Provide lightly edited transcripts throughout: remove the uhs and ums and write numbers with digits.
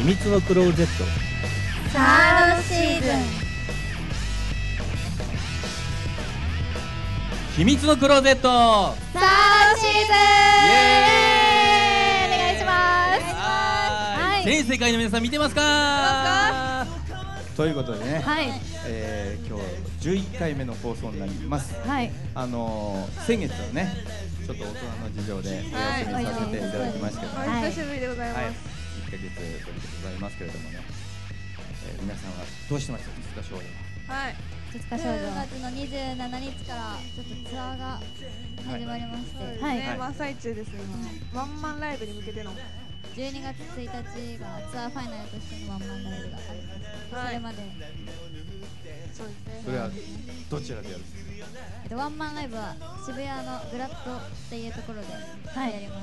秘密のクローゼットサードシーズン。 秘密のクローゼットサードシーズン。 イエーイお願いします。 はい、全世界の皆さん見てますかということでね、 はい、 今日11回目の放送になります。 はい、 先月はねちょっと大人の事情でお休みさせていただきましたけど、 はい、 お久しぶりでございます。 1ヶ月ぶりでございますけれどもね、皆さんはどうしてました？2日少女は。 はい。 2日少女。 10月の27日からちょっとツアーが始まりまして、 はい、 真っ最中ですね。今ワンマンライブに向けての 12月1日がツアーファイナルとしてのワンマンライブがあります。 はい、 それまでそうですね。 それはどちらでやるんですか？ ワンマンライブは渋谷のグラッドっていうところでやります。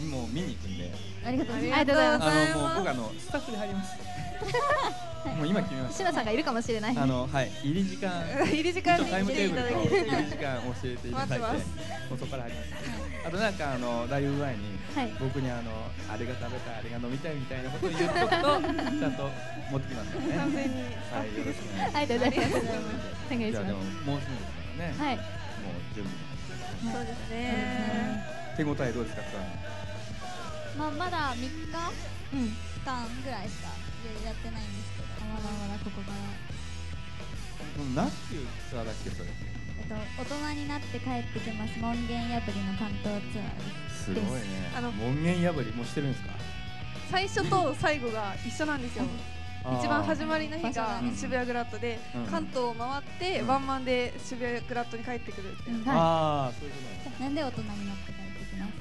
もう見に行くんで、 ありがとうございます。 ありがとうございます。 もう僕スタッフで入ります。もう今決めました。 しのさんがいるかもしれない。 はい、入り時間入り時間にタイムテーブルと入り時間教えていただいて、 待ってもうそこから入ります。あとなんかライブ前に僕にあれが食べたい、あれが飲みたいみたいなことを言っとくとちゃんと持ってきますからね。 完全に。 はい、よろしくお願いします。 ありがとうございます。お願いしじゃあでもます。 もうすぐですからね。 はい、 もう準備。 そうですね。 手応えどうですか？ まだ3日うん、 間ぐらいしかやってないんですけど、まだまだここからなんていうツアーだっけそれ？ 大人になって帰ってきます門限破りの関東ツアーです。 すごいね。門限破りもしてるんですか？ 最初と最後が一緒なんですよ。一番始まりの日が渋谷グラッドで、関東を回ってワンマンで渋谷グラッドに帰ってくるっていう。 ああ、そういうことなんで大人になって帰ってきます。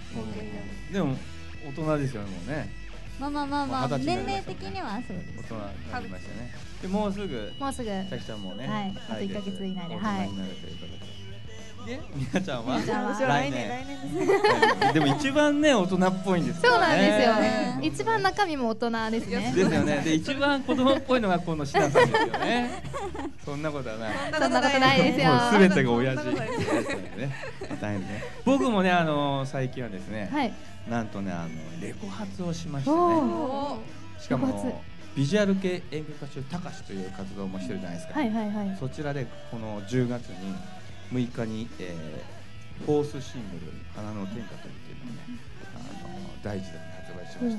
でも大人ですよね、もうね。 年齢的にはそうです。 大人になりましたね。でもうすぐさきちゃんもね、 はい、あと1ヶ月以内で、はい。 で、みなちゃんは来年です。 でも一番ね大人っぽいんですよね。 そうなんですよね。一番中身も大人ですね。 ですよね。で一番子供っぽいのがこのシナさんですよね。そんなことはない。 そんなことないですよ。 すべてが親父。大変ね。僕もね最近はですね、なんとねレコ発をしましたね。しかもビジュアル系演歌歌手たかしという活動もしてるじゃないですか。 はいはいはい。 そちらでこの10月に6日にフォースシングル「花の天下」というのをね第1弾に発売しました。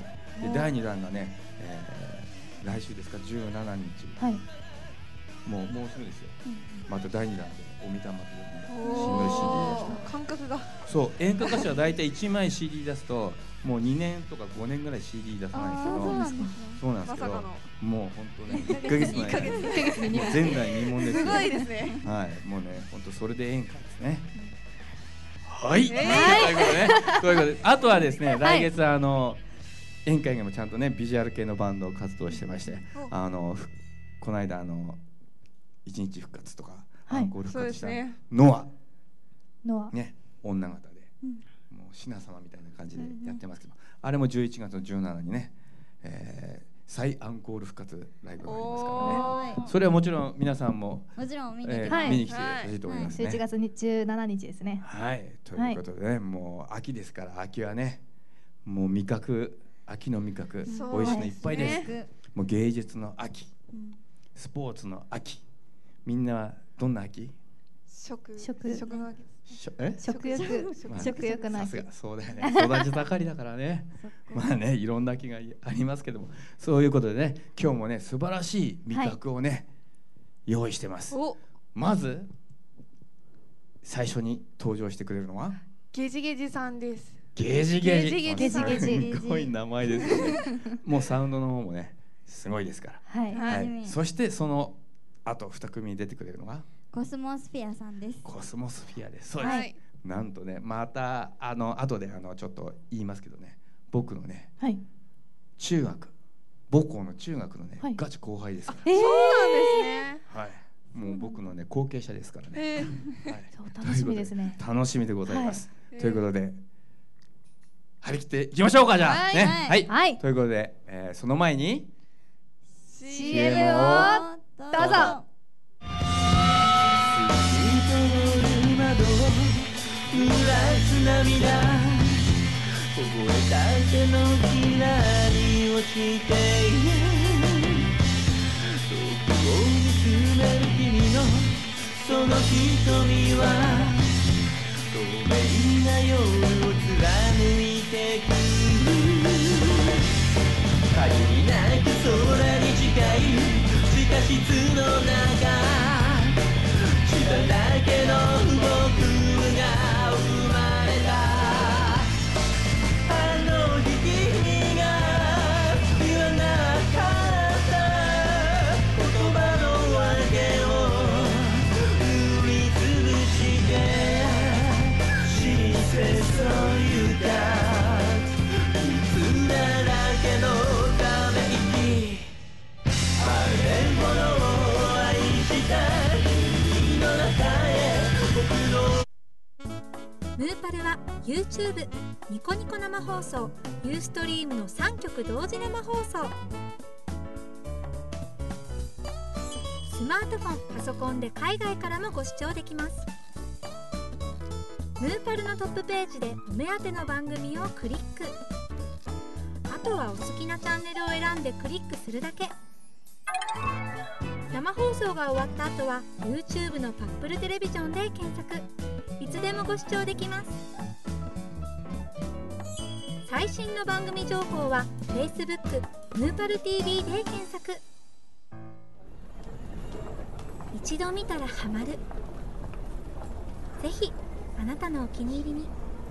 で第2弾がね来週ですか17日。はい。もうすぐですよ。また第2弾でお見たまというねシングル CD 出した。 感覚が。 そう演歌歌手は大体1枚 CD 出すともう2年とか5年ぐらい CD 出さないんですけど、そうなんですけど、もう本当ね1ヶ月の間に前代未聞ですよ。 すごいですね。 はい、もうね本当それで演歌ですね。はい。ということであとはですね来月演歌以外もちゃんとねビジュアル系のバンドを活動してまして、この間一日復活とかアンコール復活したノアね女方でもうシナ様みたいな感じでやってますけど、あれも11月の17にね再アンコール復活ライブがありますからね。それはもちろん皆さんも見に来てほしいと思いますね。 11月17日ですね。 はい、ということでねもう秋ですから秋はねもう味覚秋の味覚美味しいのいっぱいです。もう芸術の秋、スポーツの秋、みんなはどんな秋？ 食の秋。 食欲の秋。 そうだよね。育ち盛りだからね。まあねいろんな秋がありますけども、そういうことでね今日もね素晴らしい味覚をね用意してます。まず最初に登場してくれるのはゲジゲジさんです。 ゲジゲジ。 すごい名前ですね。もうサウンドの方もねすごいですから。はい。そしてそのあと2組に出てくれるのがコスモスフィアさんです。 コスモスフィアです。そうです。なんとねまた後でちょっと言いますけどね僕のね中学母校の中学のねガチ後輩ですから。 そうなんですね。 はい。もう僕のね後継者ですからね。 楽しみですね。 楽しみでございます。ということで張り切っていきましょうかじゃあね。はい。ということでその前に CM をどうぞ。 濡らす涙凍えた手のひらに落ちて遠くを見つめる君のその瞳は透明な夜を貫いてく限りなく空に近い地下室の中血だらけの僕が生まれたあの日君が言わなかった言葉の訳を踏みつぶして小せそう言った傷だらけのため息あれほど愛した君の中へ僕のムーパルは YouTube、ニコニコ生放送、ユーストリームの3曲同時生放送。スマートフォン、パソコンで海外からもご視聴できます。ムーパルのトップページでお目当ての番組をクリック。あとはお好きなチャンネルを選んでクリックするだけ。生放送が終わった後は YouTube のパップルテレビジョンで検索。いつでもご視聴できます。最新の番組情報は Facebook ムーパル TV で検索。一度見たらハマる。ぜひあなたのお気に入りに。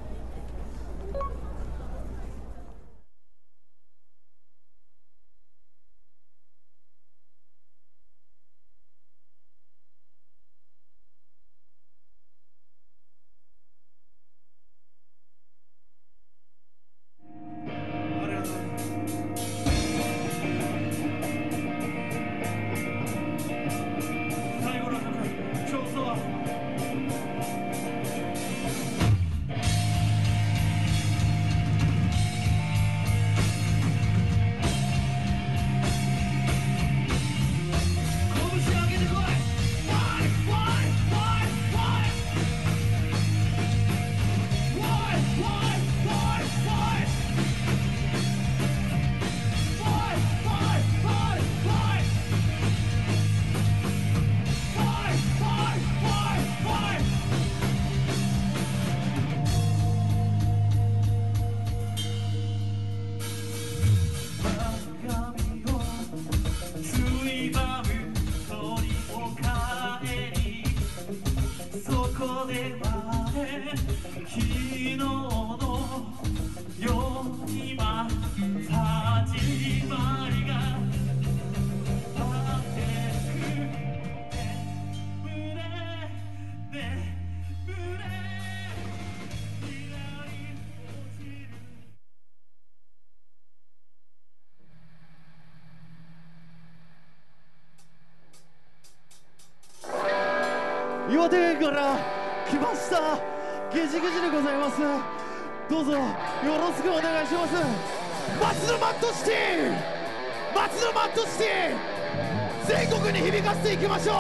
岩手県から来ましたゲジゲジでございます。どうぞよろしくお願いします。松のマットシティ、松のマットシティ、全国に響かせていきましょう。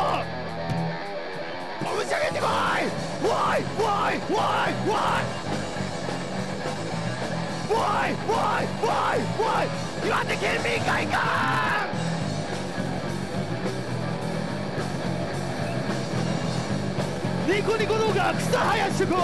拳上げてこい。わいわいわいわいわいわいわい岩手県民会館。ニコニコ動画草生やしてこい。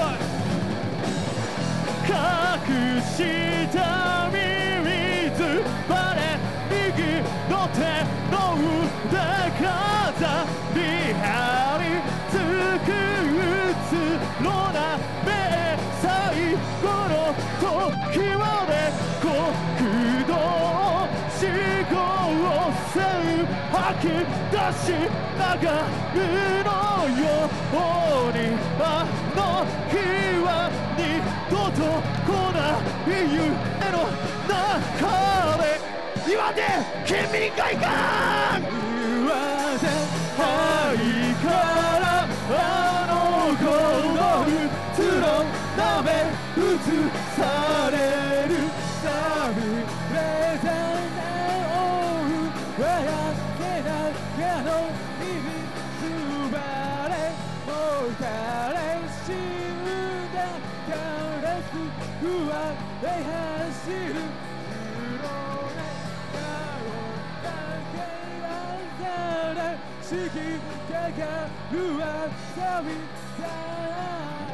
隠したミミズバレ右の手の腕飾り張りつくつろな目最後の時まで国道4号線吐き出しながるのようにあの日は二度と来ない夢の中で岩手県民会館。岩手愛からあの子の靴のなめ映される寂れたなお笑ってながの日々すばれもう誰死んだから不安で走る黒で顔だけあんたら好きかかるわ旅だ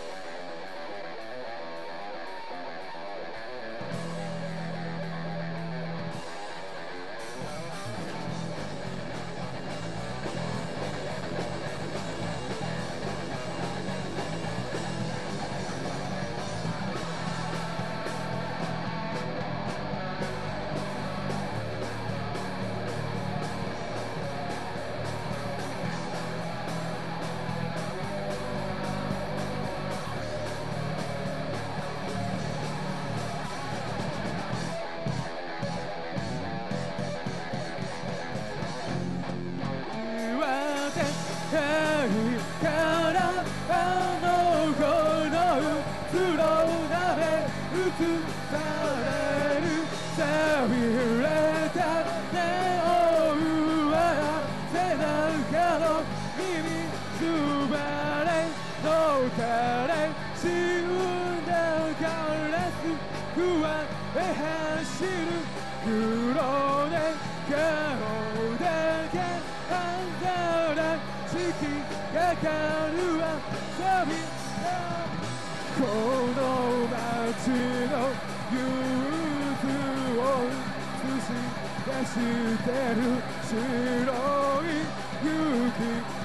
この街の憂鬱を映し出してる白い雪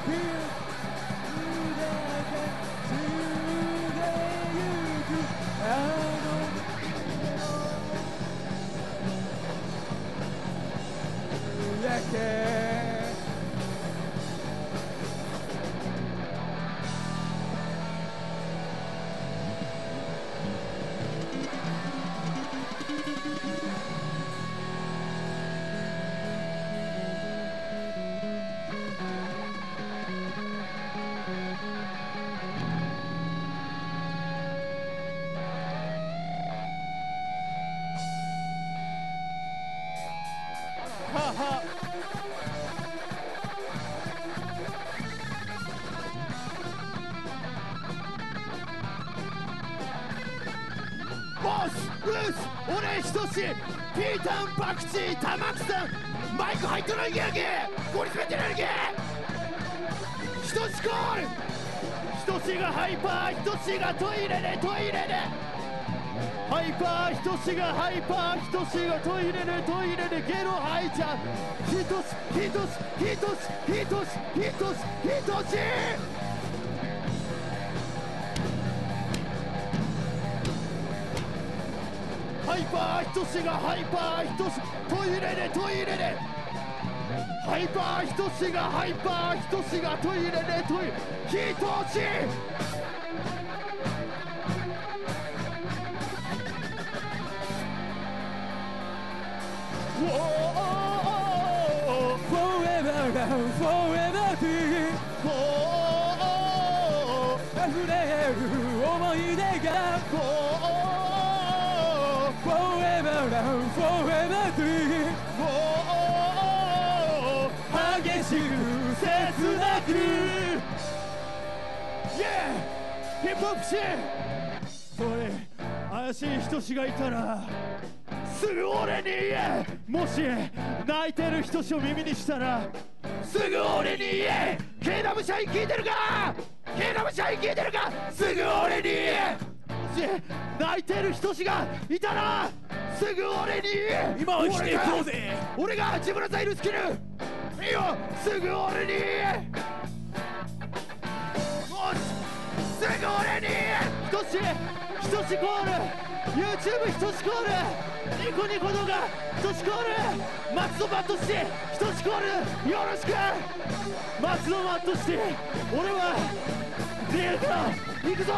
散ってゆく夜景ボス、ルース、俺、ひとし、ピータン、パクチー、タマクさん、マイク入っとるんやんけ、ゴリ滑ってるやんけ、ひとしコール、ひとしがハイパー、ひとしがトイレで、トイレで、ハイパー、ひとしがハイパー、ひとしがトイレで、トイレで、ゲロ吐いちゃう、ひとし、ひとし、ひとし、ひとし、ひとし、ひとし。ハイパーひとしがハイパーひとしトイレでトイレでハイパーひとしがハイパーひとしがトイレでトイレひとし溢れる思い出がForever and forever dream 激しく切なく Yeah! ヒップホップシーン俺怪しい人しがいたらすぐ俺に言えもし泣いてる人しを耳にしたらすぐ俺に言え KW 社員聞いてるか KW 社員聞いてるかすぐ俺に言えもし泣いてる人しがいたらすぐ俺に言え今は生きていこうぜ俺が自分のザイルスキルいいよすぐ俺に言えもしすぐ俺に言えひとしコール YouTube ひとしコールニコニコ動画ひとしコール松戸マットシティひとしコールよろしく松戸マットシティ俺は出るから行くぞ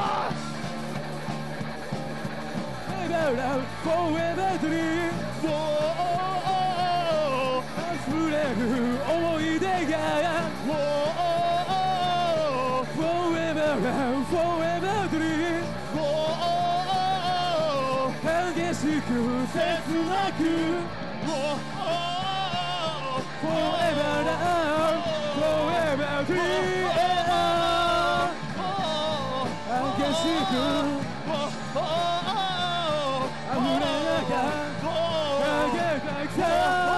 Forever dream 溢れる思い出が Forever and forever dream 激しく切なく Forever and forever dream 激しく溢れながら輝く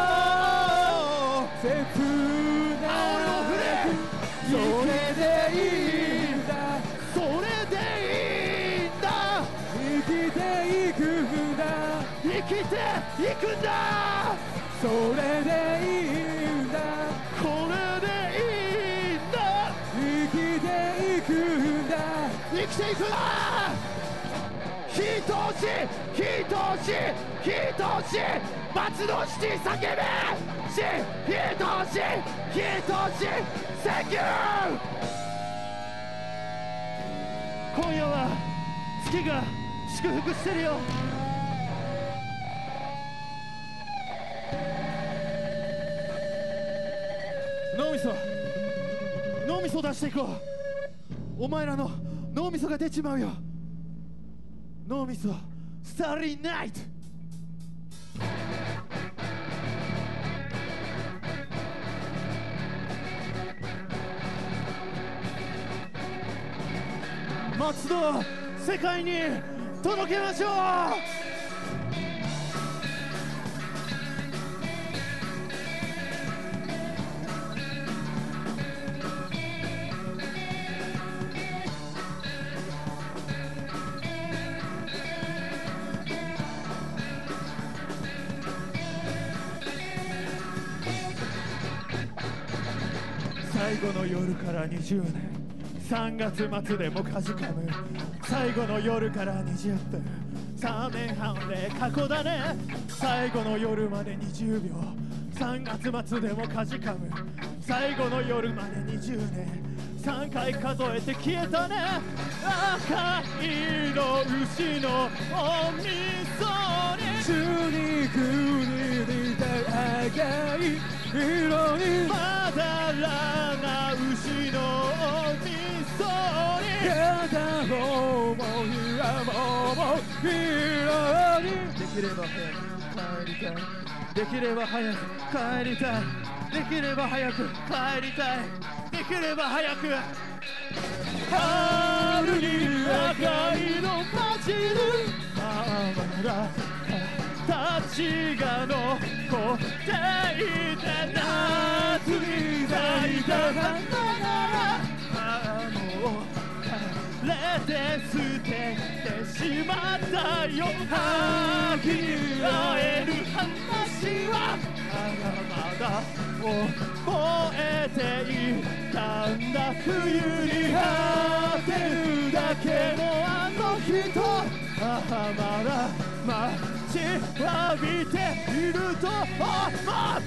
切なくそれでいいんだそれでいいんだ生きていくんだ生きていくんだそれでいいんだこれでいいんだ生きていくんだ生きていくんだひとしひとしひとし松のシティ叫べしひとしひとしセンキュー今夜は月が祝福してるよ脳みそ脳みそ出していこうお前らの脳みそが出ちまうよ脳みそスターリーナイト松戸を世界に届けましょう最後の夜から20年3月末でもかじかむ最後の夜から20分3年半で過去だね最後の夜まで20秒3月末でもかじかむ最後の夜まで20年3回数えて消えたね赤いの牛のおみそに中肉に似た赤い色にまだらな牛のおみそに片方も岩も色にできれば早く帰りたいできれば早く帰りたいできれば早く帰りたいできれば早く春に赤いの街でまだ形が残っていて夏に咲いた花ならもう枯れて捨ててしまったよ秋に会える話はまだ覚えていたんだ冬に果てるだけのあの人まだ待ちわびていると思う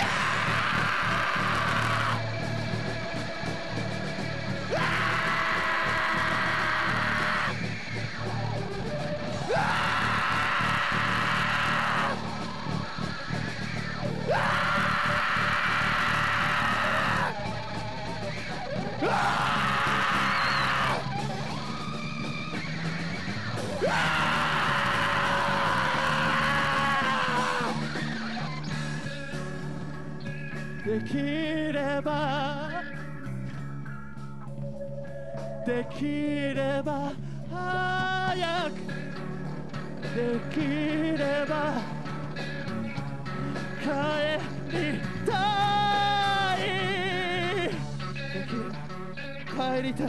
できればできれば早くできれば帰りたいできれば帰りたい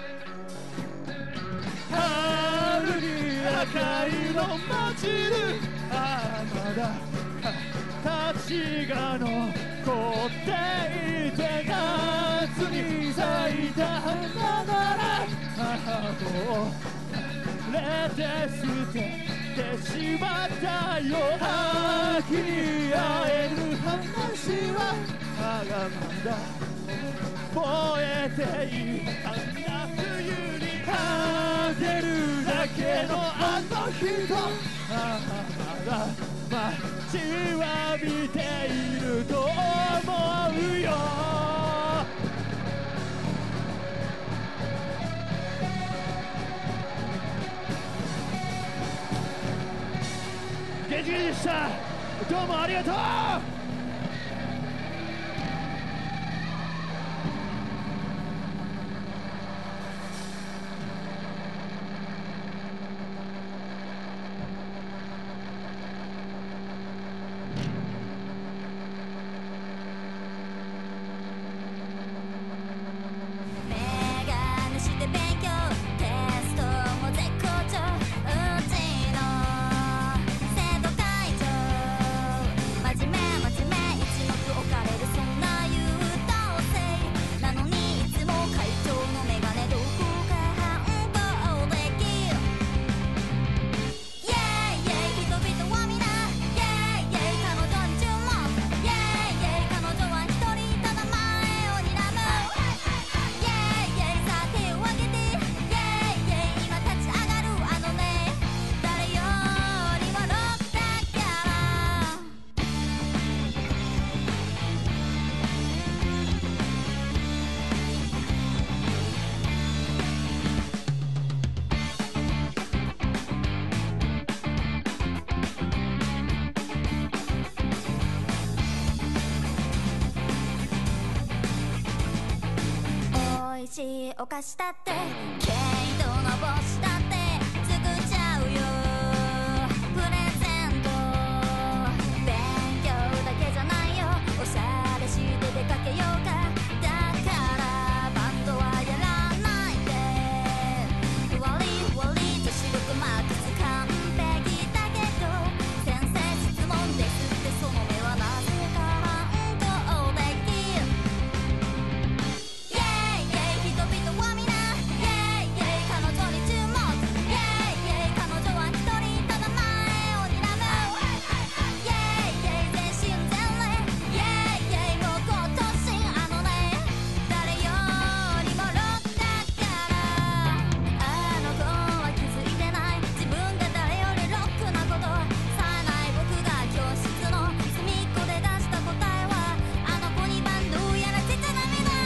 春に赤いの街でまだ形が残っていて夏に咲いた花なら母をれて捨ててしまったよ秋に会える話はまだ覚えていたんだ冬に果てるだけのあの人まだ待ちわびていると思うよゲジゲジでしたどうもありがとうお菓子だって毛糸の帽子だって作っちゃうよプレゼント勉強だけじゃないよおしゃれして出かけようかだからバンドはやらないでふわりふわりと白くマックス完璧だけど先生質問ですってその目はなぜか反抗的イェイイェイ人々は皆イェイイェイ彼女に注目イェイイェイ彼女は一人ただ前を睨むイェイイェイ全身全霊イェイイェイもう今年あのね誰よりもロックだからあの子は気づいてない自分が誰よりロックなことさえない僕が教室の隅っこで出した答えはあの子にバンドをやらせちゃダメだ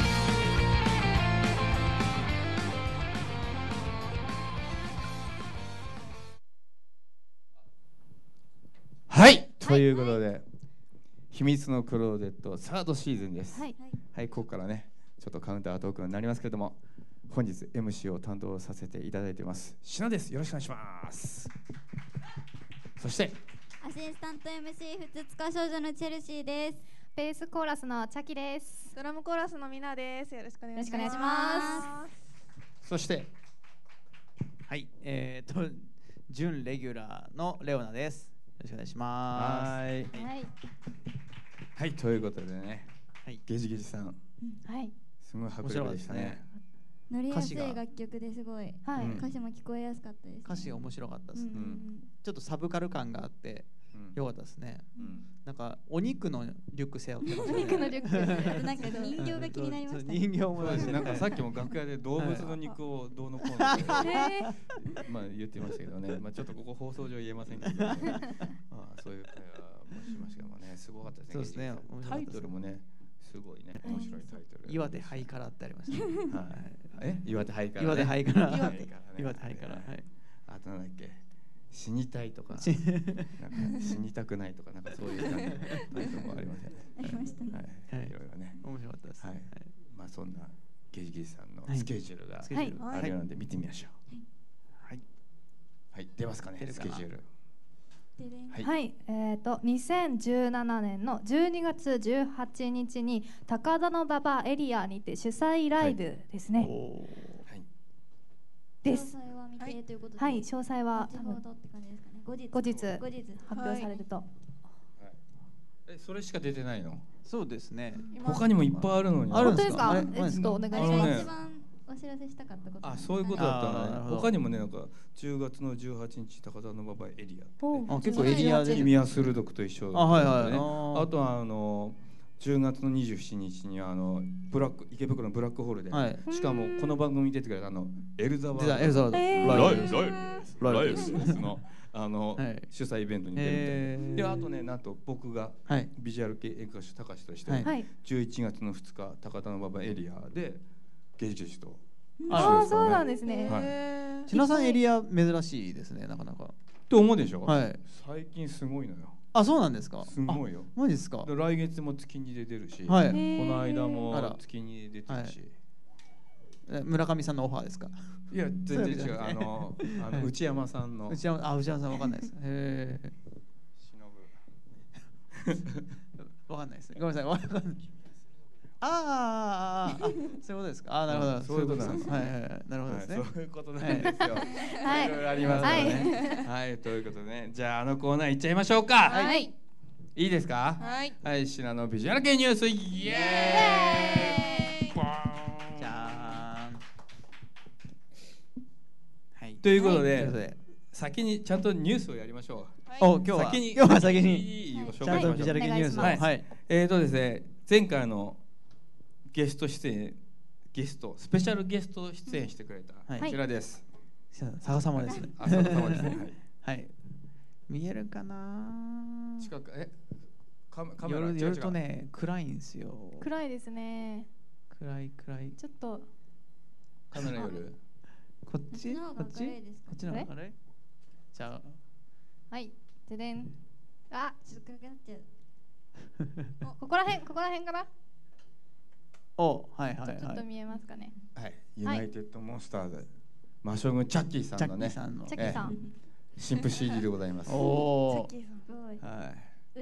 はい、ということで、秘密のクローゼットサードシーズンです。 はい、 はい、ここからね、ちょっとカウンタートークになりますけれども、本日 MC を担当させていただいていますしなです。よろしくお願いします。そしてアシスタント MC ふつつか少女のチェルシーです。 ベースコーラスのチャキです。 ドラムコーラスのみなです。よろしくお願いします。 よろしくお願いします。 そしてはい、準レギュラーのレオナです。よろしくお願いします。 はい、はい、ということでね、はい、ゲジゲジさん、 はい、 すごい迫力でしたね。 乗りやすい楽曲ですごい、はい、歌詞も聞こえやすかったです、ね。 歌詞が面白かったですね。ちょっとサブカル感があって良かったですね。なんかお肉のリュック背負ってましたね。 お肉のリュック。 なんか人形が気になりましたね。 人形もなんかさっきも楽屋で動物の肉をどうのこうのまあ言ってましたけどね。まあちょっとここ放送上言えませんけど、そういう会話もしましたけどね、すごかったですね。 そうですね。 タイトルもね、すごいね、面白いタイトル。 岩手ハイカラってありましたね。 岩手ハイカラ。 岩手ハイカラ。 岩手ハイカラ。あとなんだっけ。死にたいとか、なんか死にたくないとか、なんかそういう感じのタイトルもありません。 ありましたね。 はい、いろいろね。 面白かったです。はい。 まあそんなゲジゲジさんのスケジュールがあるようなので見てみましょう。はい。はい、出ますかね、スケジュール。 はい、2017年の12月18日に高田馬場エリアにて主催ライブですね。です。はい、詳細は後日発表されると。 それしか出てないの？ そうですね。 他にもいっぱいあるのに。 本当ですか？ちょっとお願いします。 一番お知らせしたかったこと。 あ、そういうことだったね。他にもね、なんか10月の18日高田馬場エリア。 結構エリアで。 君は鋭くと一緒。 はいはい。 あとは10月の27日にブラック池袋のブラックホールで、しかもこの番組に出てくれたエルザワーライスの主催イベントに出るみたいで、あとね、なんと僕がビジュアル系演歌手高橋として11月の2日高田馬場エリアでゲジゲジと。 ああ、そうなんですね。 千奈さんエリア珍しいですね、なかなか。 って思うでしょ。 はい。 最近すごいのよ。 あ、そうなんですか。 すごいよ。 マジですか。 来月も月に出てるし、こはい。 の間も月に出てるし。 村上さんのオファーですか。 いや、全然違う。内山さんの。 内山さんわかんないです。へえ。わかんないですね。ごめんなさい。わかんない。ああ、そういうことですか。あ、なるほど。 そういうことなんです。 はいはい、なるほどですね。 そういうことなんですよ。いろいろありますからね。はい、ということでね、じゃあコーナー行っちゃいましょうか。 はい。 いいですか。 はい。 はい、シナのビジュアル系ニュース、イエーイ。 じゃーん。 はい。ということで、先にちゃんとニュースをやりましょう。お、今日は先に。ちゃんとビジュアル系ニュース。 はい。ですね、前回のゲスト出演、スペシャルゲスト出演してくれたこちらです。 逆さまですね。 逆さまですね。 はい。見えるかな。 近くカメラ夜とね暗いんですよ。 暗いですね。 暗い。 ちょっとカメラ夜。 こっちの方が明るい。じゃあ。 はい。ででん。あ、 ちょっと暗くなっちゃう。 ここら辺かな。 お、はいはいちょっとはい。 見えますかね。 はい、ユナイテッドモンスターズ魔将軍チャッキーさんのね、 チャッキーさん。 新譜 CD でございます。 おお。 すごい。 はい。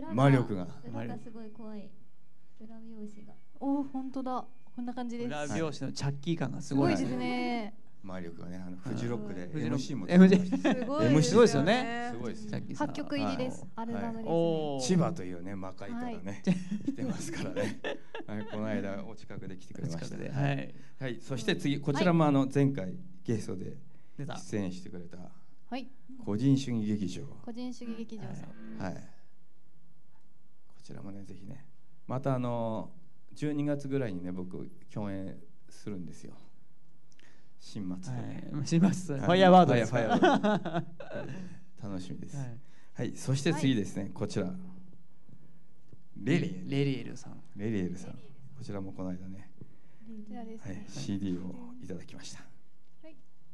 裏魔力が。 裏がすごい怖い。裏表紙が。 おお、本当だ。こんな感じです。 裏表紙のチャッキー感がすごい。 すごいですね。 魔力がね、フジロックで MC も MC すごいですよね。 すごいです。 8曲入りです。アルバムです。 千葉というね魔界からね来てますからね。この間お近くで来てくれましたね。はい。そして次こちらも前回ゲストで出演してくれた個人主義劇場。 個人主義劇場さん。 はい。こちらもねぜひねまた12月ぐらいにね僕共演するんですよ。新松でね。 新松。ファイアワードです。 楽しみです。はい。そして次ですねこちらレリエルさん。レリエルさん。こちらもこの間ね。はい。CD をいただきました。はい。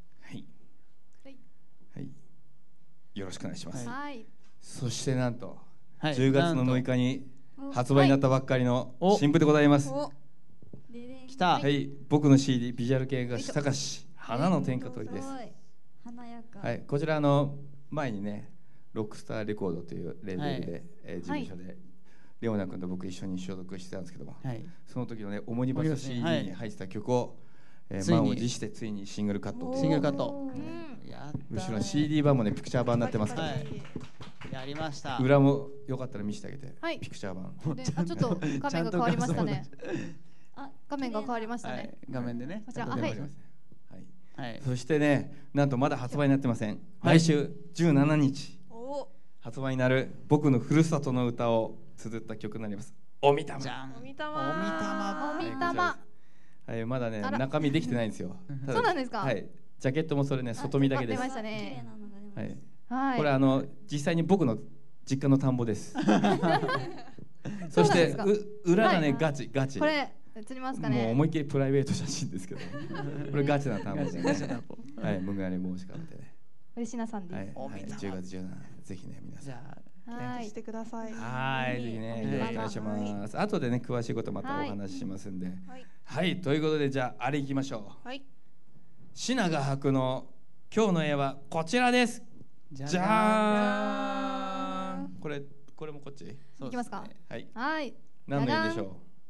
はい。よろしくお願いします。はい。そしてなんと10月の6日に発売になったばっかりの新譜でございます。 来た。 はい、僕の CD ビジュアル系がしたかし花の天下取りです。 華やか。 はい、こちら前にねロックスターレコードというレーベルで、事務所でレオナ君と僕一緒に所属してたんですけども、その時のねオモニバス CD に入ってた曲を満を持してついにシングルカット。 シングルカット。 後ろ CD 版もねピクチャー版になってますから。 やりました。 裏もよかったら見せてあげて。ピクチャー版。 ちょっと画面が変わりましたね。画面が変わりましたね。 画面でね。 こちら、はい。 そしてね、なんとまだ発売になってません。来週17日発売になる僕のふるさとの歌を綴った曲になります。おみたま。 おみたま。 はい、まだね中身できてないんですよ。 そうなんですか。 はい。ジャケットもそれね外見だけです。 出ましたね。 はい。これ実際に僕の実家の田んぼです。そして裏がねガチ。 これ映りますかね。 もう思いっきりプライベート写真ですけど、これガチな田んぼでね。はい、無害に申し込んでね。 嬉しなさんです。 はい、10月17日ぜひね皆さん。 はい。してください。 はい、ぜひねよろしくお願いします。後でね詳しいことまたお話ししますんで。はい、ということでじゃああれ行きましょう。はい。品賀博の今日の絵はこちらです。じゃーん。これもこっち。 いきますか。 はい。 はい。 何の絵でしょう。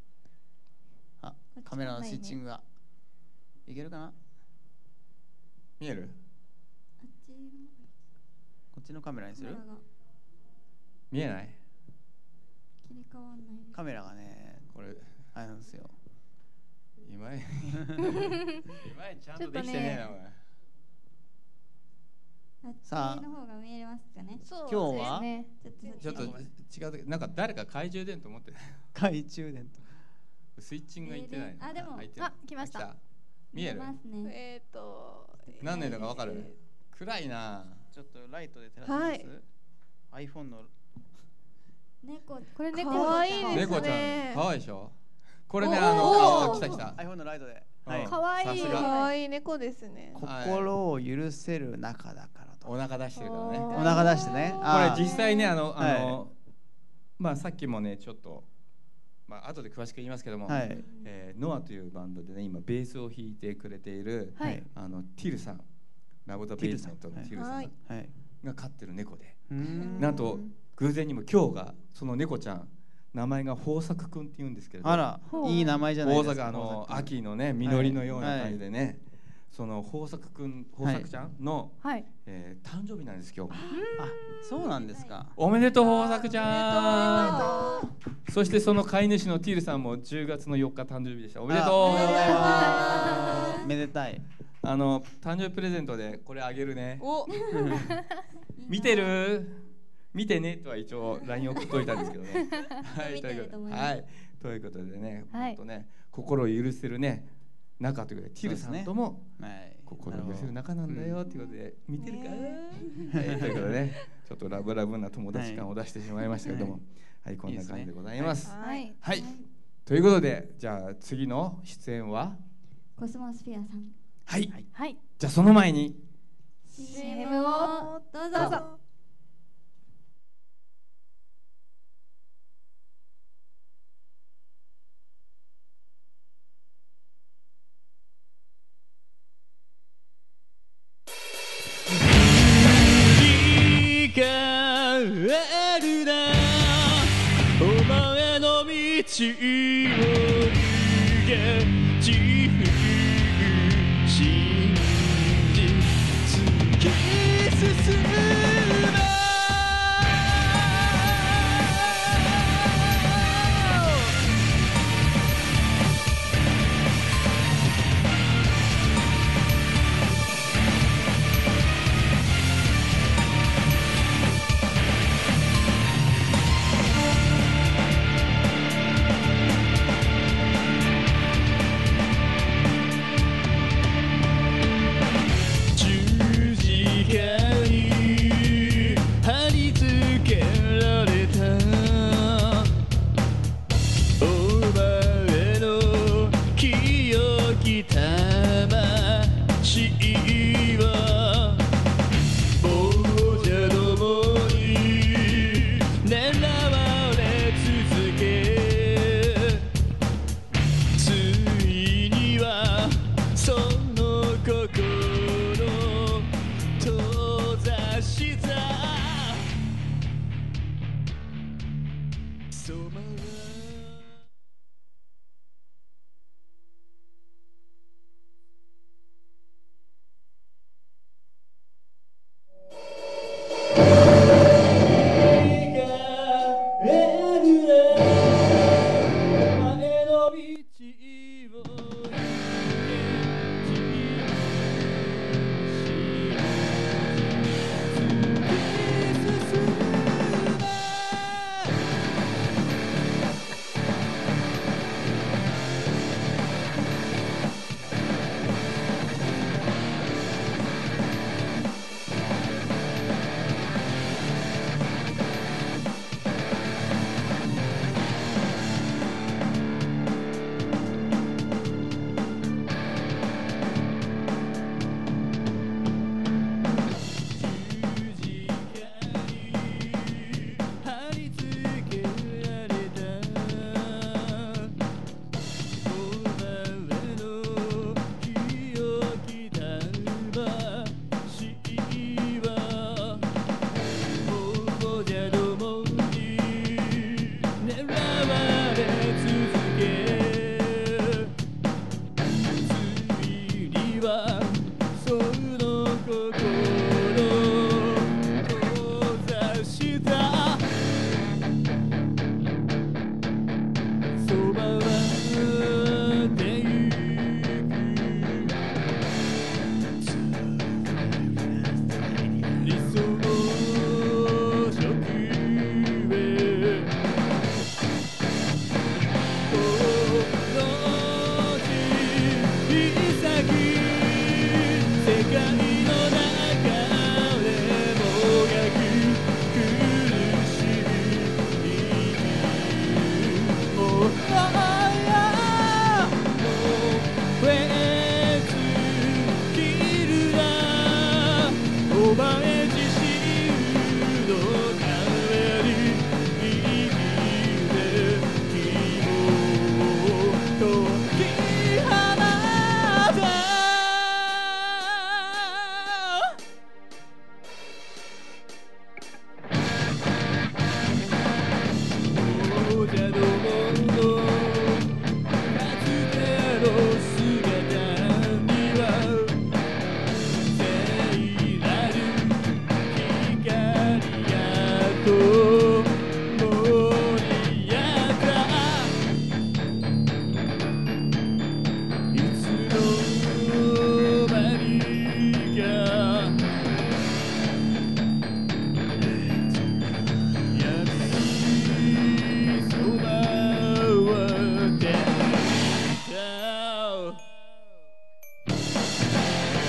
カメラのスイッチングがいけるかな。 見える？ こっちのカメラにする？ 見えない？ 切り替わんない。 カメラがね、これあれなんですよ。 今井ちゃんとできてねえなお前。 さあの方が見えますかね。 今日はちょっと違う、なんか誰か懐中電灯持ってない？ 懐中電灯。 スイッチングがいってない。 あ、でも来ました。 見える？何年だかわかる？暗いな。 ちょっとライトで照らします。iPhone の猫。 これ猫可愛いですね。 猫ちゃん可愛いでしょ？これね来た。 iPhone のライトで。 可愛い。 可愛い猫ですね。 心を許せる中だからと。 お腹出してるからね。 お腹出してね。 これ実際ねまあさっきもねちょっとまあ後で詳しく言いますけども、ノアというバンドでね今ベースを弾いてくれているティルさん、ラブ・ザ・ベースメントのティルさんが飼ってる猫で、なんと偶然にも今日がその猫ちゃん名前が豊作くんって言うんですけれど、 あらいい名前じゃないですか。 豊作秋のね実りのような感じでね、その豊作くん豊作ちゃんの誕生日なんです今日。 あ、そうなんですか。 おめでとう豊作ちゃん。そしてその飼い主のティルさんも10月の4日誕生日でした。おめでとうございます。 めでたい。 誕生日プレゼントでこれあげるね。見てる？見てねとは一応 LINE 送っといたんですけどね。はい、ということでね、本当ね心を許せるね仲ということでティルさんとも心を許せる仲なんだよということで見てるかな。ということでね、ちょっとラブラブな友達感を出してしまいましたけども、はいこんな感じでございます。はい。ということでじゃあ次の出演はコスモスフィアさん。 はい。じゃあその前に CM をどうぞ。 血を逃げ自由信じ突き進め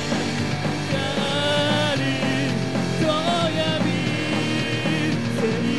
「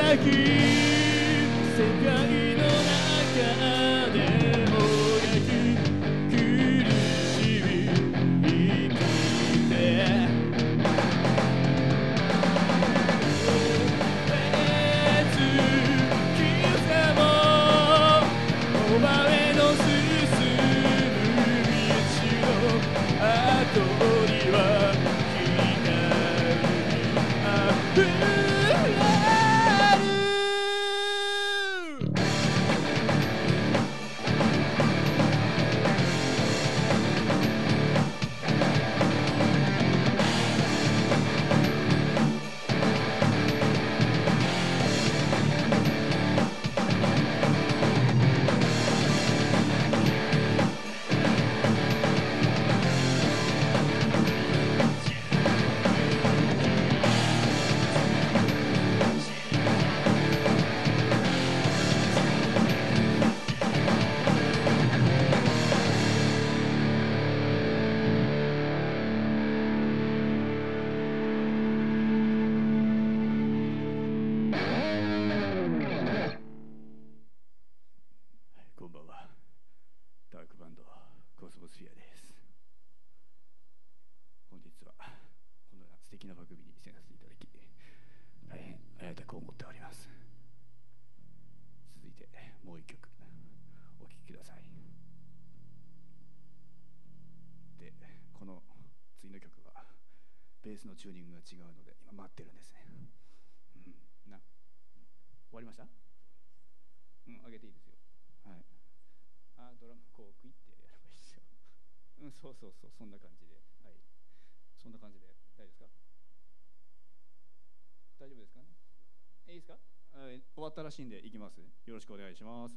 き世界の中でもがき苦しみ生きてお前の進む道の後には光あふれるこんばんは。ダークバンドコスモスフィアです。本日はこのような素敵な番組に出演させていただき大変ありがたく思っております。続いてもう一曲お聴きください。で、この次の曲はベースのチューニングが違うので今待ってるんですね。終わりました？上げていいですよ。はい。ドラムこうクイってやればいいですよ。そう、そんな感じで、はい。そんな感じで大丈夫ですか？大丈夫ですかね？いいですか？終わったらしいんで行きます。よろしくお願いします。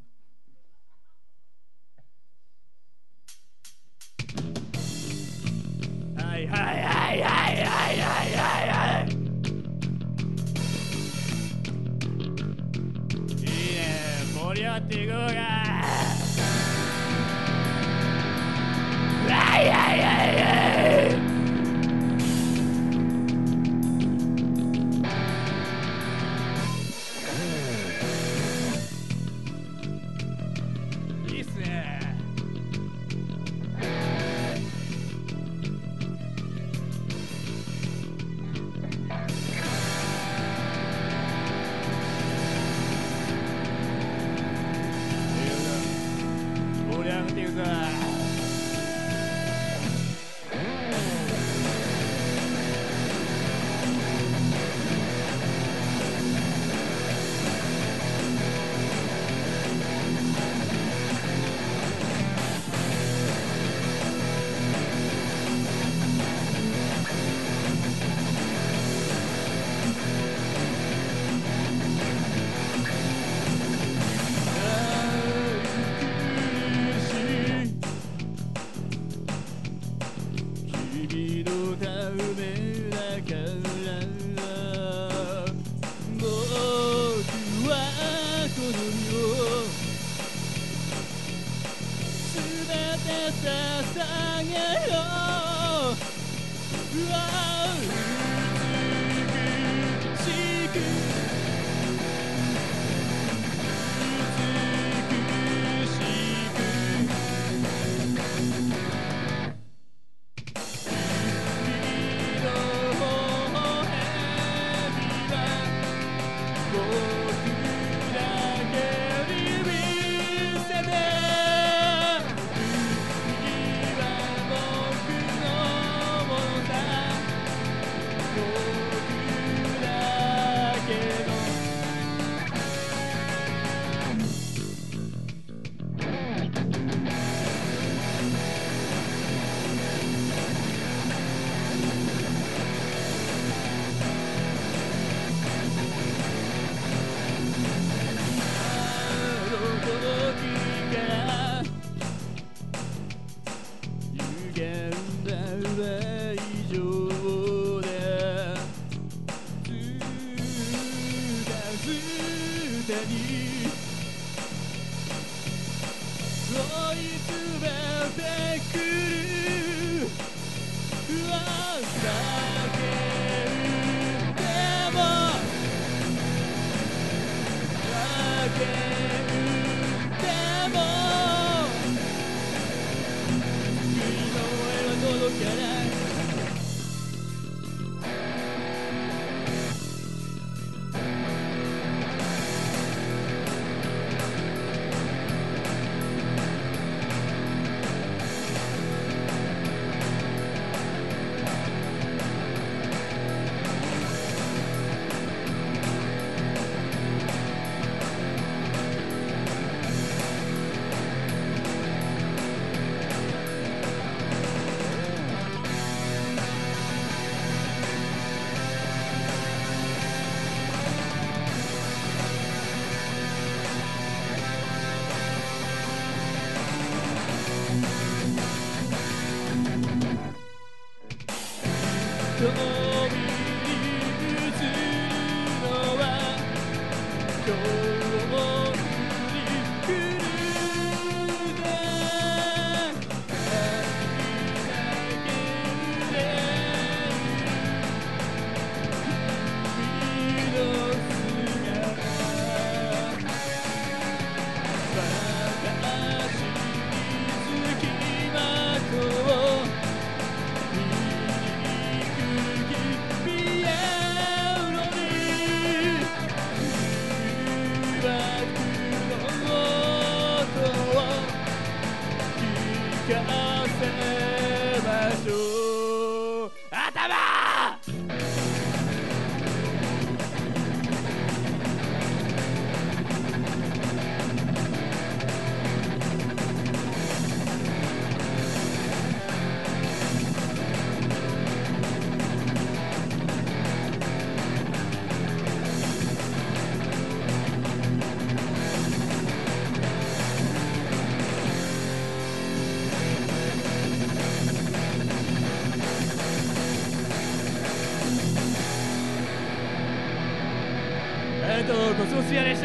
はいはいはいはいはいはいはい。いいね、盛り上がっていこうか。はいはいはいはい。いいっすね。盛り上がっていくぞ。君のためだから僕はこの身を全て捧げよう。美しくでも君の声は届かない瞳に映るのは今日も降り来るね君の姿私につきまとうコスモスフィアでした。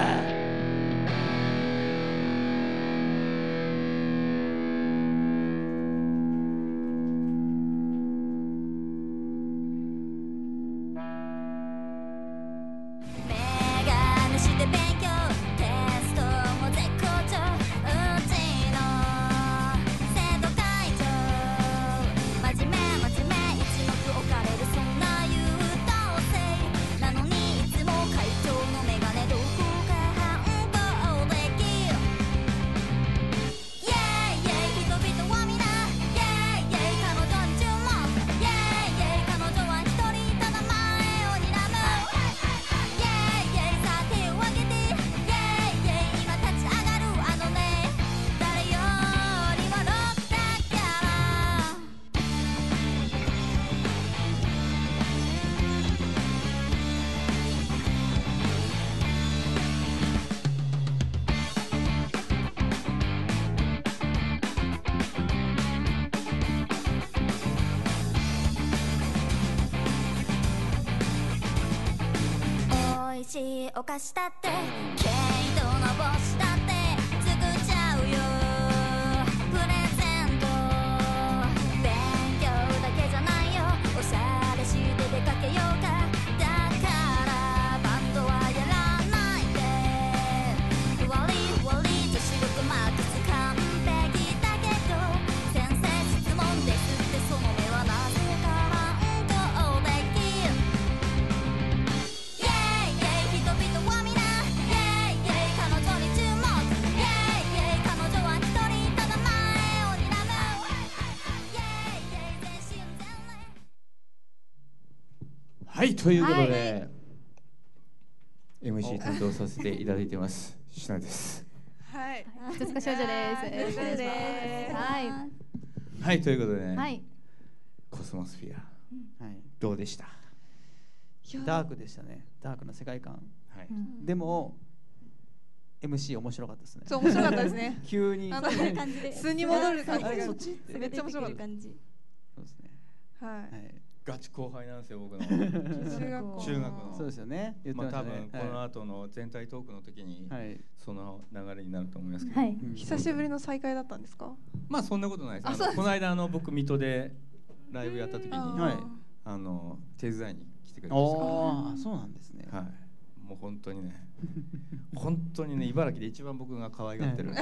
お菓子だって毛糸の帽子だって作っちゃうよプレゼント勉強だけじゃないよおしゃれして出かけようかだからバンドはやらないで悪い悪いと仕事マックス完璧だけど先生質問ですってその目はなぜか反抗できる人々は皆彼女に注目彼女は一人ただ前を睨む全身全霊はいということで、MC 担当させていただいてますシナです。 はい、 つつか少女です。よろしくお願いします。はい。 はいということでね、 はい。 コスモスフィア、 はい、 どうでした？ ダークでしたね。ダークな世界観。 はい。 でも MC 面白かったですね。 そう面白かったですね。 急に素に戻る感じがそっちってめっちゃ面白かった。 そうですね。 はい。 ガチ後輩なんですよ僕の中学校の。 そうですよね。 まあ多分この後の全体トークの時にその流れになると思いますけど。 久しぶりの再会だったんですか？ まあそんなことないです。この間僕水戸でライブやった時に手伝いに来てくれました。 ああそうなんですね。 はい。 もう本当にね本当にね茨城で一番僕が可愛がってる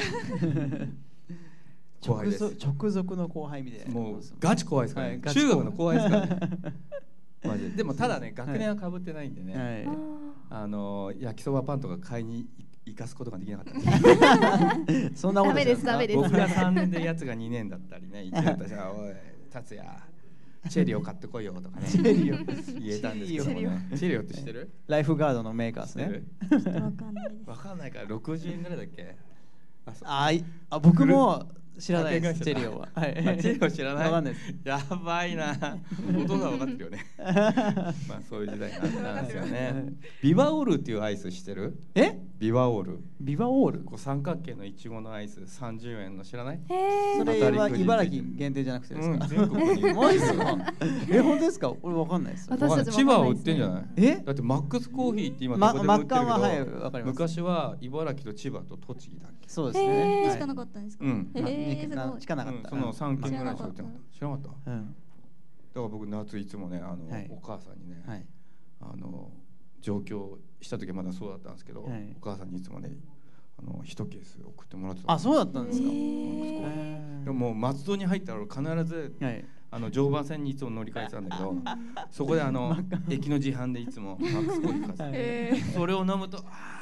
後輩です。 直属の後輩みたいな。 もうガチ後輩ですからね、中学の後輩ですからねマジで。でもただね学年はかぶってないんでね、焼きそばパンとか買いに行かすことができなかったんですそんなことですダメです。 僕が3年でやつが2年だったりね、1年だったらじゃあおい達也チェリオ買ってこいよとかねチェリオ言えたんですけどもね。チェリオって知ってる？ ライフガードのメーカーですね。 わかんないから60円ぐらいだっけ？ 僕も知らないです。チェリオは。 チェリオ知らない？ わかんないです。 やばいな。ほとんどは分かってるよね。まあそういう時代なんですよね。ビバオールっていうアイス知ってる？ビバオール。 ビバオール？ こう三角形のいちごのアイス30円の知らない？ それは茨城限定じゃなくてですか？ 全国に。 マジですか？本当ですか？俺わかんないです。 千葉は売ってんじゃない？だってマックスコーヒーって今どこでも売ってるけど、昔は茨城と千葉と栃木だっけ？ そうですね。 しかなかったんですか？ しかなかった。 その3軒ぐらいしか売ってなかった。知らなかった？だから僕夏いつもねお母さんにね上京した時はまだそうだったんですけど、お母さんにいつもね1ケース送ってもらってた。 あ、そうだったんですか。 でも松戸に入ったら必ず常磐線にいつも乗り換えてたんだけど、そこで駅の自販でいつもマックスコーヒー買って、それを飲むと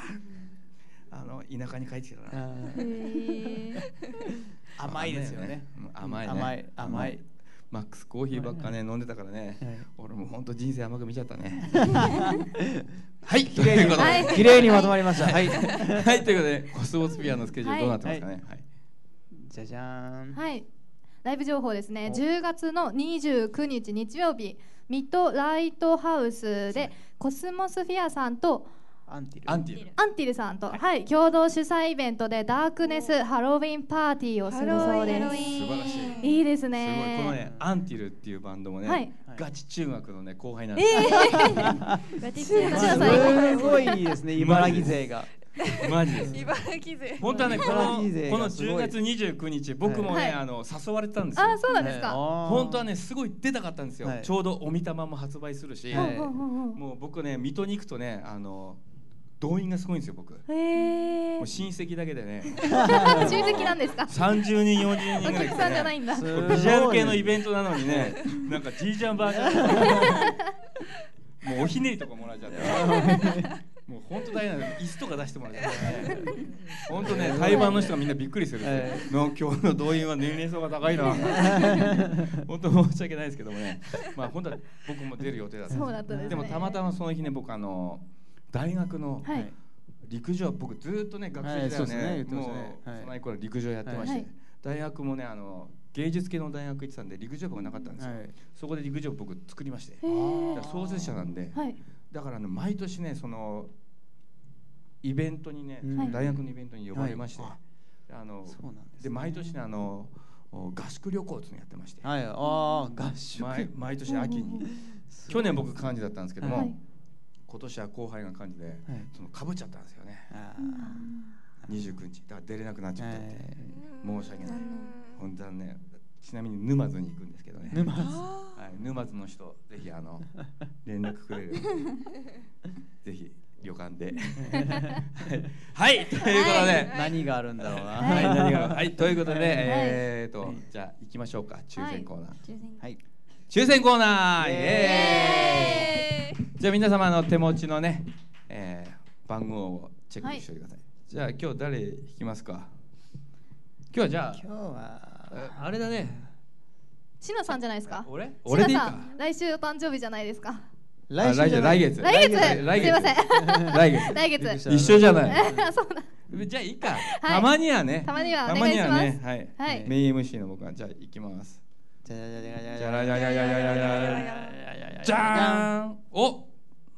田舎に帰ってきたな。 甘いですよね。 甘い。マックスコーヒーばっかね飲んでたからね、俺も本当人生甘く見ちゃったね。はい、綺麗にまとまりました。はい、 はい、ということでコスモスピアのスケジュールどうなってますかね。 じゃじゃーん。 はい、ライブ情報ですね。10月の29日日曜日、ミッドライトハウスでコスモスフィアさんとアンティルさんと、共同主催イベントでダークネスハロウィンパーティーをするそうです。 素晴らしい。いいですね。 すごい。このねアンティルっていうバンドもね、ガチ中学のね後輩なんですよ。 ガチ中学。 すごいですね、茨城勢が。 マジです。 茨城勢。 本当はねこの10月29日僕もね誘われてたんですよ。 あ、そうなんですか。 本当はねすごい出たかったんですよ。ちょうどおみたまも発売するし、もう僕ね水戸に行くとね動員がすごいんですよ僕。もう親戚だけでね。 親戚なんですか。 30人40人ぐらい。 お客さんじゃないんだ。 ビジュアル系のイベントなのにね、なんかじいちゃんばあちゃん。もうおひねりとかもらっちゃって。もう本当大変なの。椅子とか出してもらっちゃってね。本当ね台湾の人がみんなびっくりする。今日の動員は年齢層が高いな。本当申し訳ないですけどもね。まあ本当は僕も出る予定だったんです。でもたまたまその日ね僕大学の陸上、僕ずっとね学生時代はねもうその頃陸上やってまして、大学もね芸術系の大学行ってたんで陸上部がなかったんですよ。そこで陸上部僕作りまして、創設者なんで、だからね毎年ねそのイベントにね大学のイベントに呼ばれまして、で毎年ね合宿旅行っていうのやってまして、 合宿毎年秋に去年僕幹事だったんですけども、今年は後輩が幹事でかぶっちゃったんですよね。29日だから出れなくなっちゃったって申し訳ない。本当はね、ちなみに沼津に行くんですけどね。沼津の人ぜひ連絡くれる。ぜひ旅館で。はいということで何があるんだろうな。 はいということでじゃあ行きましょうか。抽選コーナー。抽選コーナー。イエーイ。じゃあ皆様手持ちのね番号をチェックしておいてください。じゃあ今日誰引きますか。今日はじゃああれだね。 しのさんじゃないですか。 俺でいいか。来週お誕生日じゃないですか。 来月。すいません。来月。 一緒じゃない。そうだ。じゃあいいか。たまにはね。 たまにはお願いします。 はい。メイン MC の僕はじゃあ行きます。じゃーん。お。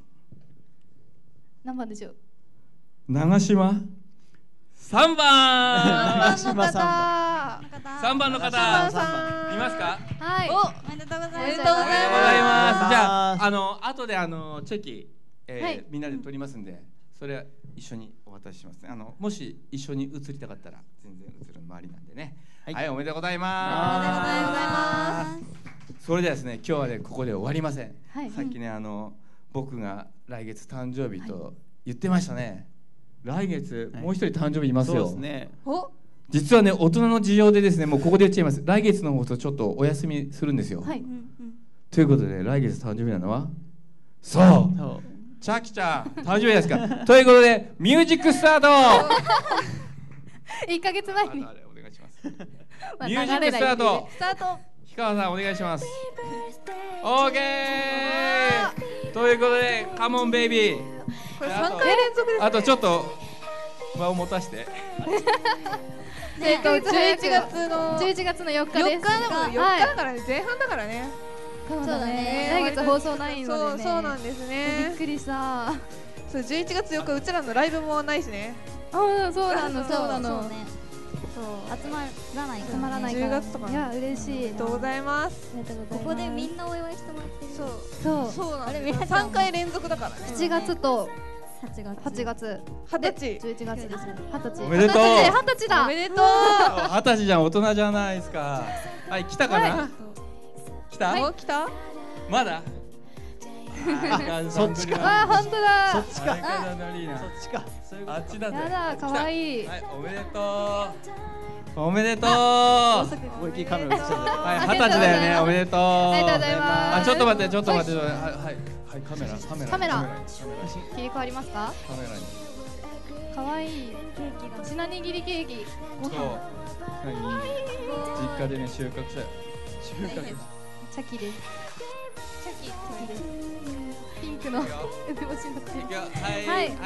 何番でしょう。 長島。3番。 3番の方。 いますか。 はい。 おめでとうございます。 おめでとうございます。じゃあ後でチェキみんなで取りますんで、それは一緒にお渡ししますね。もし一緒に写りたかったら全然写るのもありなんでね。はい、おめでとうございます。それではですね、今日はねここで終わりません。さっきね僕が来月誕生日と言ってましたね。来月もう一人誕生日いますよ。 そうですね。 お、 実はね、大人の事情でですね、もうここで言っちゃいます。来月の放送ちょっとお休みするんですよ。 はい。 ということで、来月誕生日なのはそうチャキちゃん誕生日ですか。ということでミュージックスタート。 1ヶ月前にお願いします。ミュージックスタート。 スタート。 氷川さんお願いします。オーケー。ということでカモンベイビー。 これ3回連続ですね。 あとちょっと場を持たして。 11月の 4日です。 4日だからね、前半だからね。 そうだね。来月放送ないのでね。 そうなんですね。 びっくりした。 そう、11月4日うちらのライブもないしね。 ああ、そうなの、そうなの。 集まらない集まらないから。10月とか。いや、嬉しい。 ありがとうございます。 ここでみんなお祝いしてもらってる。 そうなんです。3回連続だからね。 7月と 8月、 20日、 11月ですね。20歳。 おめでとう。 20歳だ。 おめでとう。 20歳じゃん、大人じゃないですか。はい、来たかな。来た？ 来た？ まだ？ そっちか。 あ、本当だ。 そっちか。 そっちか。あっちだぜ。 やだ、可愛い。 はい、おめでとう。おめでとう。 思いっきりカメラ映っちゃう。 はい、20歳だよね。おめでとう。 ありがとうございます。 あ、ちょっと待って、ちょっと待って。はい、カメラ。 切り替わりますか？ カメラに。 可愛いケーキが。品握りケーキ。 そう。実家でね、収穫したよ。 チャキです。チャキです。ピンクの梅干しのってる。 はい、チーズ。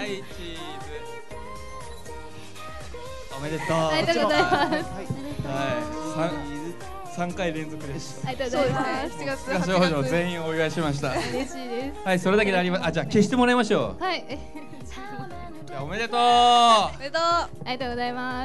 おめでとう。 ありがとうございます。 はい、3回連続です。 ありがとうございます。 7月、 8月全員お祝いしました。 嬉しいです。 はい、それだけであります。あ、じゃあ消してもらいましょう。 はい。 じゃあおめでとう。 おめでとう。 ありがとうございます。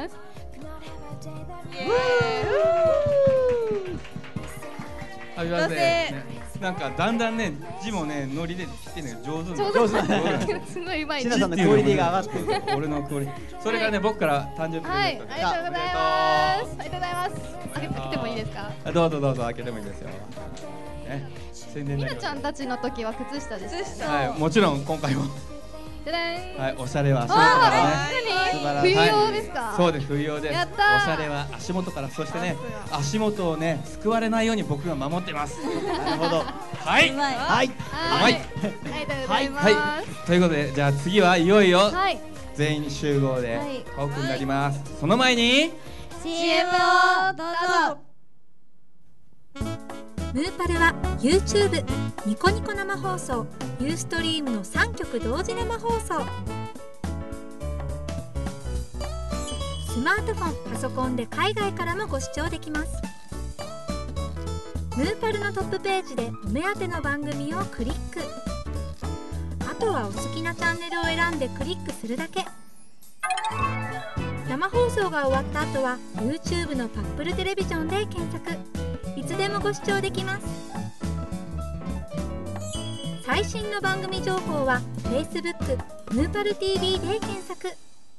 ありがとうなんかだんだんね、字もね、ノリで来てるの上手だ。 すごいうまい。 シナさんのクオリティが上がってる。 俺のクオリティ。それがね、僕から誕生日プレゼント。 はい、ありがとうございます。ありがとうございます。開けてもいいですか？ どうぞ開けてもいいですよ。宣伝みなちゃんたちの時は靴下です。 はい、もちろん今回も。はい、おしゃれは足元からね。 冬用ですか？ そうです、冬用です。 やったー。 おしゃれは足元から、そしてね、足元をね、すくわれないように僕が守ってます。 なるほど。 はい。 はい。 ありがとうございます。 ということで、じゃあ次はいよいよ全員集合でトークになります。その前に CM をどうぞ。 ムーパルは YouTube、ニコニコ生放送、ユーストリームの3曲同時生放送。スマートフォン、パソコンで海外からもご視聴できます。ムーパルのトップページでお目当ての番組をクリック。あとはお好きなチャンネルを選んでクリックするだけ。生放送が終わった後は YouTube のパップルテレビジョンで検索。いつでもご視聴できます。最新の番組情報は Facebook ムーパル TV で検索。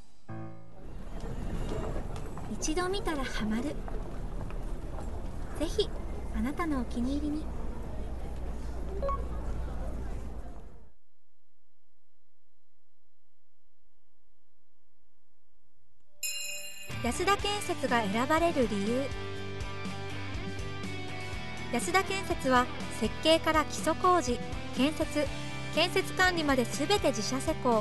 一度見たらハマる。ぜひあなたのお気に入りに。安田建設が選ばれる理由。安田建設は設計から基礎工事、建設管理まで全て自社施工。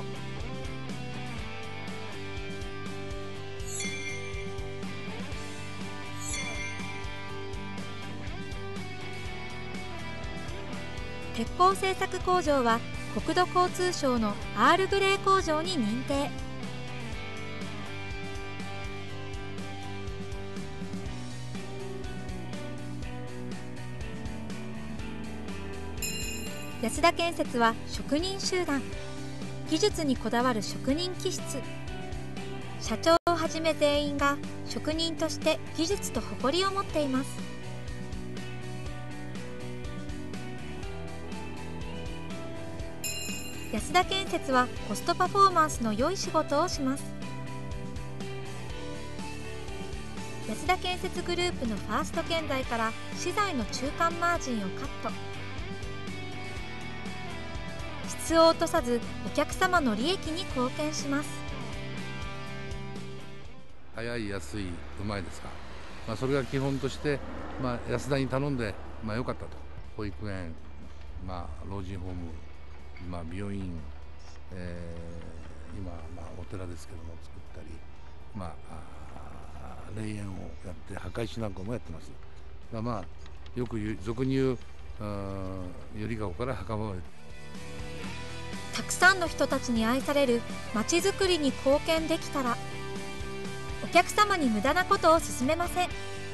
鉄鋼製作工場は国土交通省のアールグレー工場に認定。安田建設は職人集団、技術にこだわる職人気質。社長をはじめ全員が職人として技術と誇りを持っています。安田建設はコストパフォーマンスの良い仕事をします。安田建設グループのファースト建材から資材の中間マージンをカット。 質を落とさずお客様の利益に貢献します。 早い、安い、うまいですか、それが基本として、安田に頼んで、良かったと。保育園、老人ホーム、病院、今、お寺ですけども作ったり、霊園をやって墓石なんかもやってます。よく俗に言うゆりかごから墓場まで。 たくさんの人たちに愛されるまちづくりに貢献できたら、お客様に無駄なことを進めません。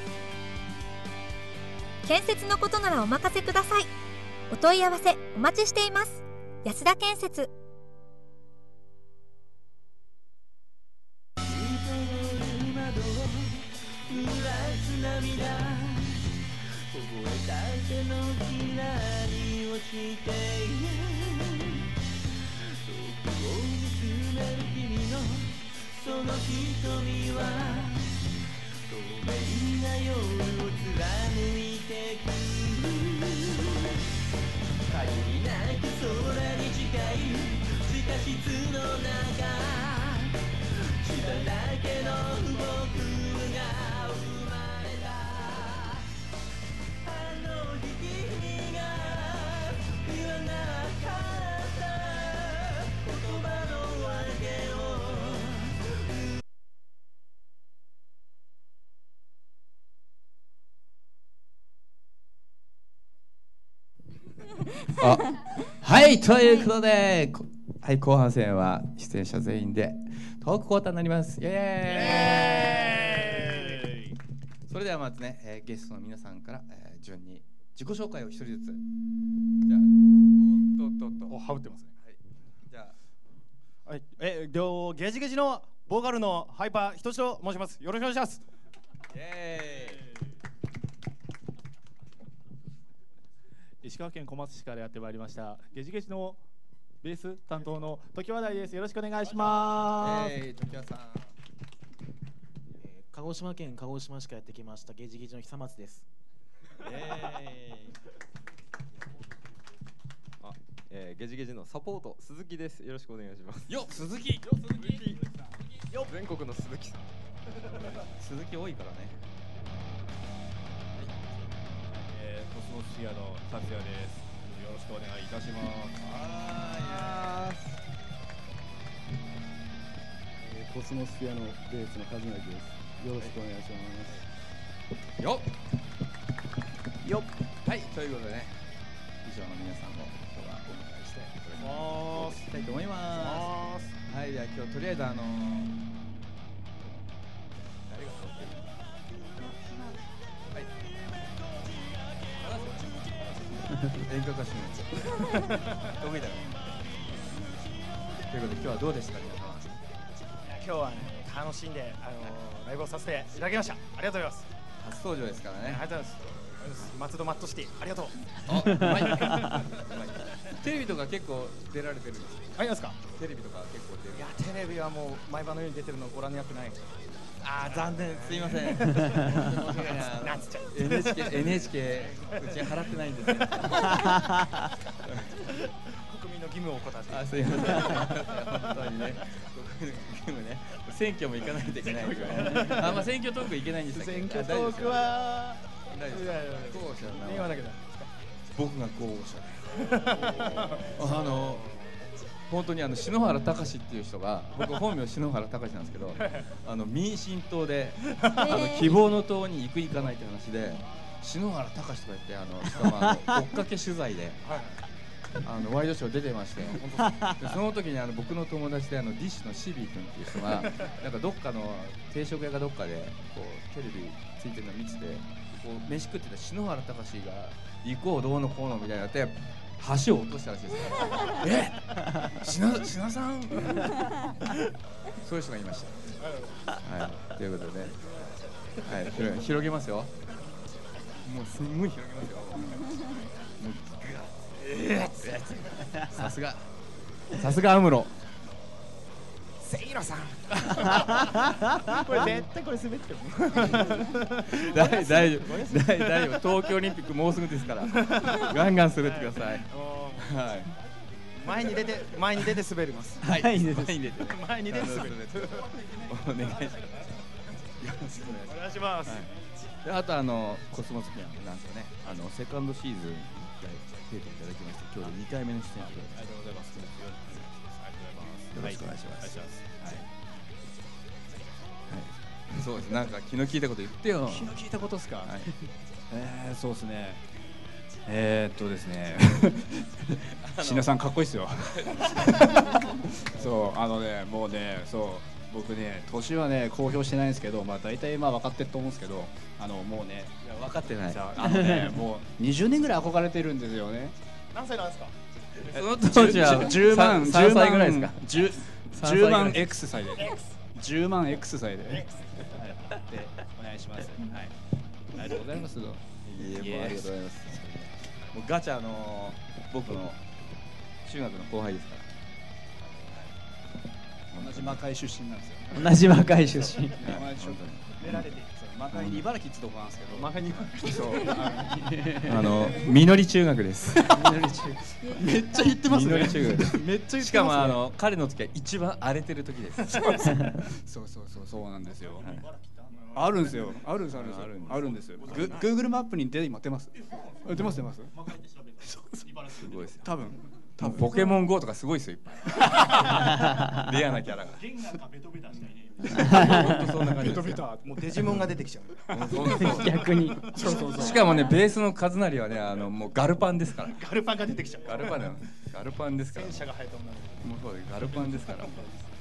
建設のことならお任せください。お問い合わせお待ちしています。安田建設。 その瞳は透明な夜を貫いてく限りなく空に近い地下室の中、血だらけの僕が生まれた。あの日君が言わなかった言葉の訳をはい、ということで、後半戦は出演者全員でトークコーターになります。イエーイ。それではまずね、ゲストの皆さんから、順に自己紹介を一人ずつ。じゃあ、 羽織ってますね。 はい。じゃあ、 はい、ゲジゲジのボーカルのハイパーひとしと申します。よろしくお願いします。 イエーイ。 石川県小松市からやってまいりましたゲジゲジのベース担当の常盤台です。よろしくお願いします。 常盤さん。 鹿児島県鹿児島市からやってきましたゲジゲジの久松です。 ゲジゲジのサポート鈴木です。よろしくお願いします。 よっ鈴木。 よ全国の鈴木さん。 鈴木多いからね。 コスモスシアの達也です。よろしくお願いいたします。 コスモスシアのベースの和成です。よろしくお願いします。 よっよっ。はい、ということでね、以上の皆さんも今日はお迎えしておきたいと思います。はい、じゃあ今日とりあえず誰が撮ってるのか。はい。演歌歌手の得意だろ。ということで今日はどうでしたか皆様。 今日はね楽しんでライブをさせていただきました。ありがとうございます。 初登場ですからね。 ありがとうございます。松戸マットシティありがとう。 うまい。テレビとか結構出られてるんですか。 ありますか。 テレビとか結構出る。 いやテレビはもう毎晩のように出てるのをご覧になってない。 残念、すいません。 なんつっちゃう。 NHK うち払ってないんですよ。 国民の義務を怠って。 すいません。本当にね。国民の義務ね。選挙も行かないといけないからね。選挙トーク行けないんですよ。 選挙トークは。 大丈夫です。候補者の名前。 言わなきゃ。 僕が候補者で。本当に篠原隆っていう人が、僕本名篠原隆なんですけど、民進党で希望の党に行く行かないって話で篠原隆とか言ってしかも追っかけ取材でワイドショー出てまして、でその時に僕の友達でディッシュのシビー君っていう人がなんかどっかの定食屋かどっかでこうテレビついてるの見てて、こう飯食ってた篠原隆が行こうどうのこうのみたいになって橋を落としたらしいですよ。品さんそういう人がいました。はい、ということでね、はい、広げますよ。もうすんごい広げますよ。さすがアムロ。 セイロさん。これ絶対これ滑ってる。 大丈夫。東京オリンピックもうすぐですから、ガンガン滑ってください。はい。 前に出て滑ります。 はい、前に出て前に出て滑る。 お願いします。 お願いします。 であとコスモスピアノなんかねセカンドシーズンに出ていただきまして今日で2回目の出演ということで。 ありがとうございます。 よろしくお願いします。 はい。 そうです。なんか気の利いたこと言ってよ。 気の利いたことですか。そうですね。ですね。椎名さんかっこいいですよ。そうねもうねそう僕ね年はね公表してないんですけど大体分かってると思うんですけどもうね分かってない。 もう20年ぐらい憧れてるんですよね。 何歳なんですか。 その当時は 10万 3歳ぐらいですか。 10万 X 歳で10万 X 歳でお願いします。はい。ありがとうございます。 いえ、もうありがとうございます。もうガチャ僕の中学の後輩ですから。 同じ魔界出身なんですよ。 同じ魔界出身。 魔界に茨城ってとこなんですけど。 魔界にみのり中学です。 めっちゃ言ってますね。 みのり中学です。 めっちゃ言ってますね。 しかも彼の時は一番荒れてる時です。 そうなんですよ。あるんですよ。あるんですよ。Google マップに今出ます。出ます。すごいですよ。 多分ポケモン GO とかすごいですよいっぱい。レアなキャラが。本当そんな感じです。 もうデジモンが出てきちゃう。 逆に。 しかもねベースの和成はねもうガルパンですから。 ガルパンが出てきちゃう。 ガルパンですから。 戦車が生えた女の子。 もうそうガルパンですから。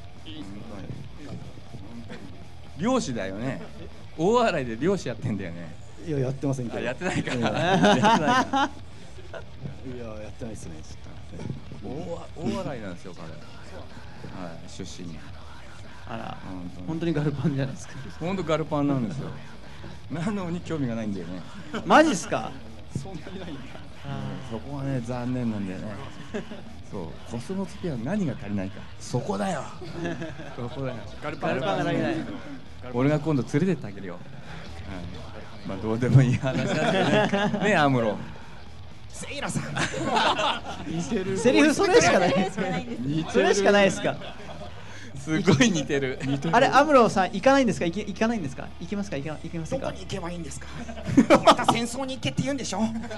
漁師だよね。大洗で漁師やってんだよね。 いややってませんけど。 やってないから。 いややってないですね。 大洗なんですよ彼。はい出身。 あら本当にガルパンじゃないですか。 本当ガルパンなんですよ。なのに興味がないんだよね。 マジっすか。 そんなにないんだ。 そこはね残念なんだよね。そうコスモスピアノ何が足りないか。そこだよ。そこだよ。 ガルパンが足りない。 俺が今度連れてってあげるよ。まあどうでもいい話だけどね。ねアムロ。 セイラさん。 セリフそれしかない。それしかないですか。 すごい似てる。 あれアムロさん行かないんですか。行かないんですか。行きますか。行きませんか。 どこに行けばいいんですか。また戦争に行けって言うんでしょ。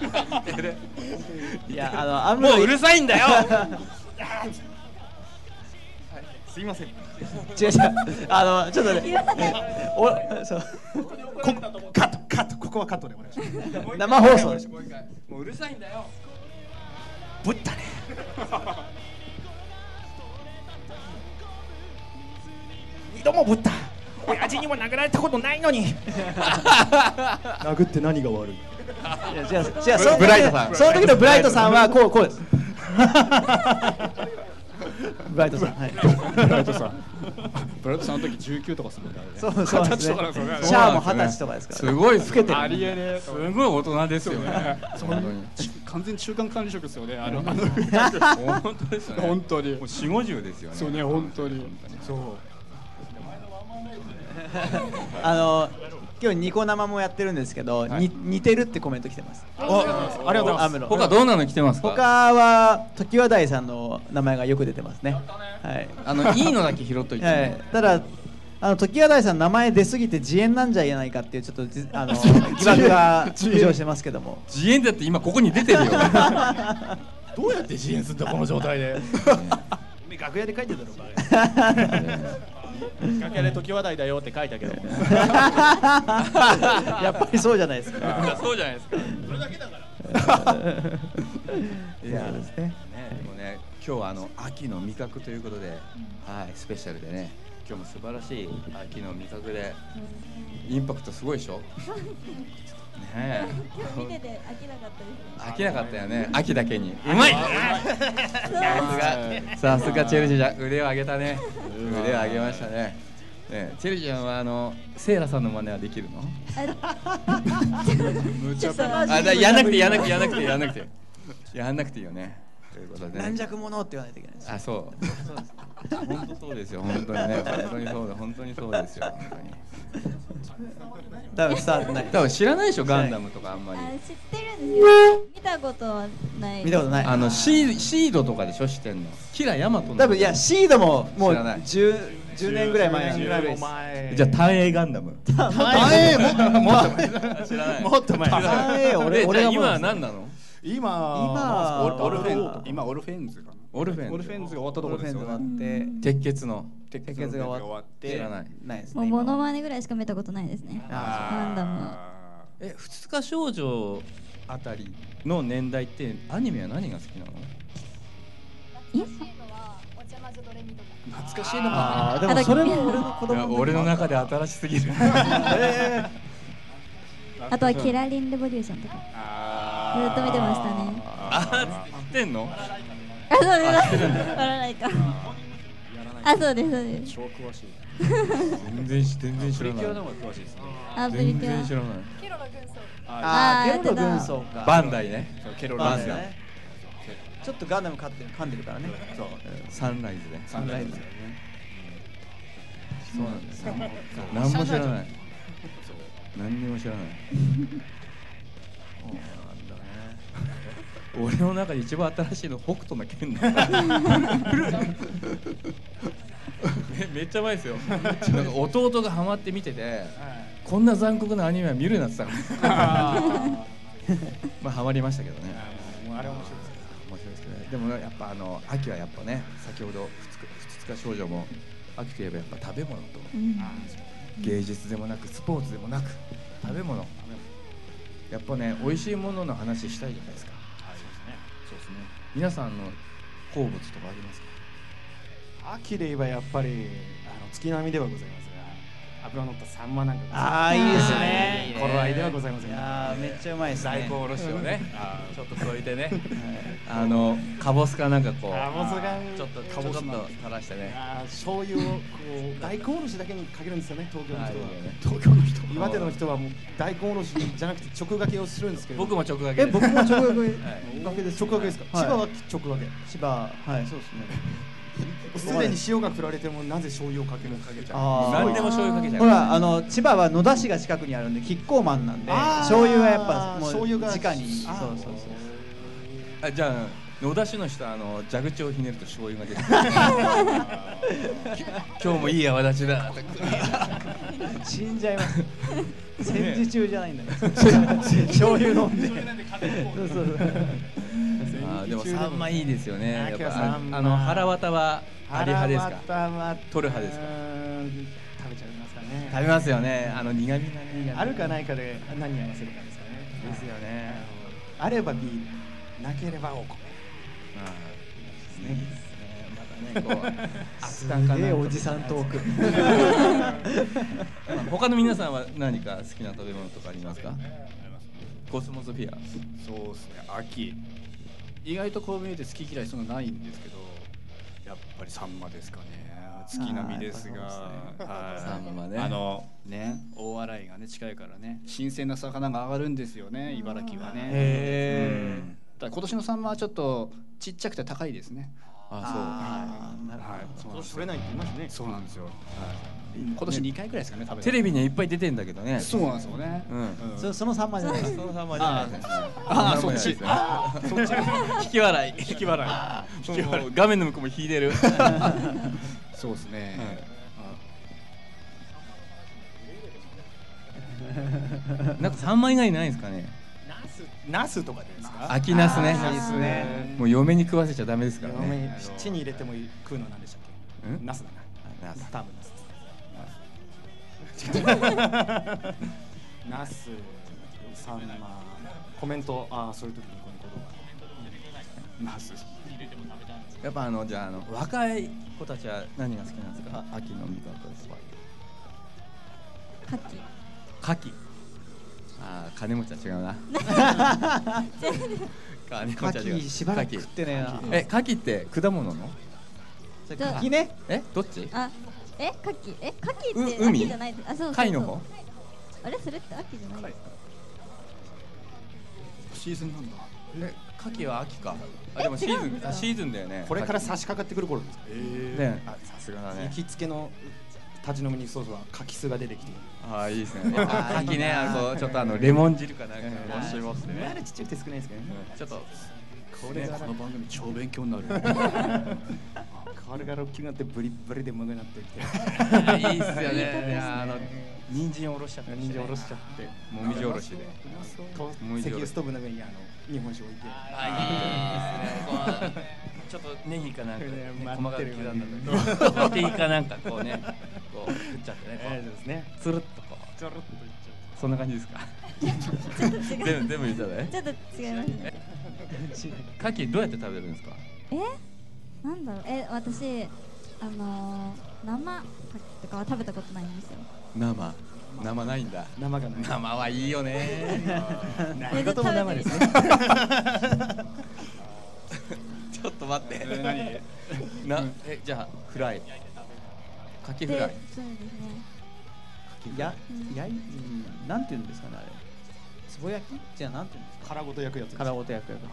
いやアムロもううるさいんだよ。 すいません。 違うちょっとね。そう。 カットここはカットでお願いします。 生放送。 もううるさいんだよ。 ぶったね。二度もぶった。親父にも殴られたことないのに。 殴って何が悪い。 違うブライトさん。その時のブライトさんはこうです。ブライトさん。 ブライトさんの時19とかするんだね。 そうですね。シャアも20歳とかですから。 すごい老けてる。 ありえね。 すごい大人ですよね。 完全中間管理職ですよね。 本当ですね。 本当に。 もう4、50ですよね。 そうね本当に。そう。 今日ニコ生もやってるんですけど、似てるってコメント来てます。 ありがとうございます。 他どんなの来てますか。 他は常盤大さんの名前がよく出てますね。はい。 いいのだけ拾っといて。 ただ常盤大さんの名前出すぎて自演なんじゃないかっていうちょっと疑惑が浮上してますけども。 自演だって今ここに出てるよ。 どうやって自演するんだこの状態で。楽屋で書いてるだろうか。楽屋で常盤大だよって書いたけど。 やっぱりそうじゃないですか。 そうじゃないですか。 それだけだから。 いやですね。 でもね今日は秋の味覚ということで、はいスペシャルでね今日も素晴らしい秋の味覚でインパクトすごいでしょ。ね今日見てて飽きなかったですね。 飽きなかったよね。秋だけにうまい。さすがチェルシーちゃん腕を上げたね。腕を上げましたね。チェルシーちゃんはセイラさんの真似はできるの？やんなくてやんなくていいよね。ということで軟弱者って言わないといけないです。 あそう本当そうですよ本当にね本当にそうですよ本当に。 多分伝わってない。 多分知らないでしょガンダムとかあんまり。 知ってるんですよ。見たことはない。 見たことない。 シードとかでしょ知ってんの。キラヤマトの。 多分いやシードももう知らない 10年ぐらい前なんで。 じゃあ単影ガンダム。 単影もっと前。 知らない。 もっと前。 単影俺が今は何なの？ 今オルフェンズかな。オルフェンズが終わったところですよね。 鉄血が終わって知らない。 ないですね。 もうモノマネぐらいしか見たことないですね。ガンダムは。 二日少女あたりの年代ってアニメは何が好きなの？ 懐かしいのか。 でもそれも俺の子供。 俺の中で新しすぎる。 あとはキラリンレボリューションとかずっと見てましたね。 知ってんの？ あ、そうです。やらないか。あ、そうですそうです。 超詳しい。 全然知らない。 プリキュアの方が詳しいですね。 あ、プリキュア。 全然知らない。 ケロロ軍曹。 ケロロ軍曹か。 バンダイね。 ケロロ軍曹ね。ちょっとガンダム噛んでるからね。 そう。サンライズね。 サンライズね。 そうなんですよ。何も知らない。何にも知らない。俺の中で一番新しいの北斗の拳だ。めっちゃ前ですよ。なんか弟がハマって見てて、こんな残酷なアニメは見るなって言ったから。まあハマりましたけどね。 あれ面白いですね。 面白いですけどね。でもやっぱ秋はやっぱね、先ほど二日少女も秋といえばやっぱ食べ物と芸術でもなくスポーツでもなく食べ物。やっぱね美味しいものの話したいじゃないですか。 そうですね。 皆さんの好物とかありますか？ 秋で言えばやっぱり月並みではございますが、脂のったサンマなんか。 ああいいですね。 頃合いではございません。 めっちゃうまいですね。 大根おろしをね、ちょっと添えてね、かぼすかなんかこう、ちょっと垂らしてね。 醤油をこう大根おろしだけにかけるんですよね。東京の人は。東京の人。岩手の人はもう大根おろしじゃなくて直がけをするんですけど。 僕も直がけ。 僕も直がけです。 直がけですか。千葉は直がけ。 千葉はいそうですね。 すでに塩が振られてもなぜ醤油をかけるのかけちゃう。 何でも醤油かけちゃう。 ほら千葉は野田市が近くにあるんでキッコーマンなんで醤油はやっぱもう直にそうそう。じゃあ野田市の人は蛇口をひねると醤油が出てくる。今日もいい泡立ちだ。 死んじゃいます。戦時中じゃないんだよ。醤油飲んで。 でもサンマいいですよね。やっぱ腹渡はあり派ですか？取る派ですか？ 食べちゃいますかね。 食べますよね。苦味がね。 あるかないかで何に合わせるかですかね。 ですよね。 あればビール、なければお米。 またねこうすげえおじさんトーク。 他の皆さんは何か好きな食べ物とかありますか？コスモスフィア。 そうですね。秋。意外とこう見えて好き嫌いそんなないんですけど、やっぱりサンマですかね。月並みですが、 サンマね。 ね、大洗がね近いからね、新鮮な魚が上がるんですよね。茨城はね。ただ今年のサンマはちょっとちっちゃくて高いですね。 あ、そう。はい。今年取れないって言いますね。 そうなんですよ。今年2回くらいですかね食べた。 テレビにはいっぱい出てんだけどね。 そうなんですよね。 そのサンマじゃない。 そのサンマじゃないです。 そっち。そっち。 引き笑い。 引き笑い。 画面の向こうも引いてる。 そうですね。 なんかサンマ以外ないですかね。 ナスとかですか？ 秋ナスね。 いいですね。 もう嫁に食わせちゃダメですからね。 七に入れても食うのなんでしたっけ？ナスだな。ナス。多分ナス。ナス、サンマ、コメント、そういう時にこの言葉。ナス。 やっぱじゃあ若い子たちは何が好きなんですか？秋の味覚です。牡蠣。金持ちは違うな。 牡蠣しばらく食ってねえな。 牡蠣って果物の？ 牡蠣ね。 どっち？ 牡蠣って秋じゃない。そう。 貝の方？ あれそれって秋じゃない。 シーズンなんだ。 牡蠣は秋か。でもシーズンだよね。 これから差し掛かってくる頃です。 ね、さすがだね。 行きつけの立ち飲みにそうそう柿酢が出てきて、 ああいいですね。柿ね、ちょっとレモン汁かなんかおっしゃいますね。 あれちっちゃくて少ないですけどね。 ちょっとこれこの番組超勉強になる。 これが6キロになってブリッブリでうまくなってきて。 いいっすよね。人参おろしちゃって、 人参おろしちゃって、 もみじおろしで。 石油ストーブの上に日本酒置いて。 あいいですね。ちょっとネギかなんか細かく刻んだの。トマティかなんかこうね、こう振っちゃってね。 そうですね。 つるっとこう。つるっといっちゃう。そんな感じですか。 ちょっと違う。 全部言ったね。 ちょっと違いますね。 牡蠣どうやって食べるんですか。 なんだろう、私生牡蠣とかは食べたことないんですよ。 生ないんだ。 生がない。 生はいいよね。 何事も生ですね。 ちょっと待って。じゃあフライ。牡蠣フライ。 そうですね。 なんて言うんですかねあれ。つぼ焼きじゃなんて言うんですか。 殻ごと焼くやつ。 殻ごと焼くやつ。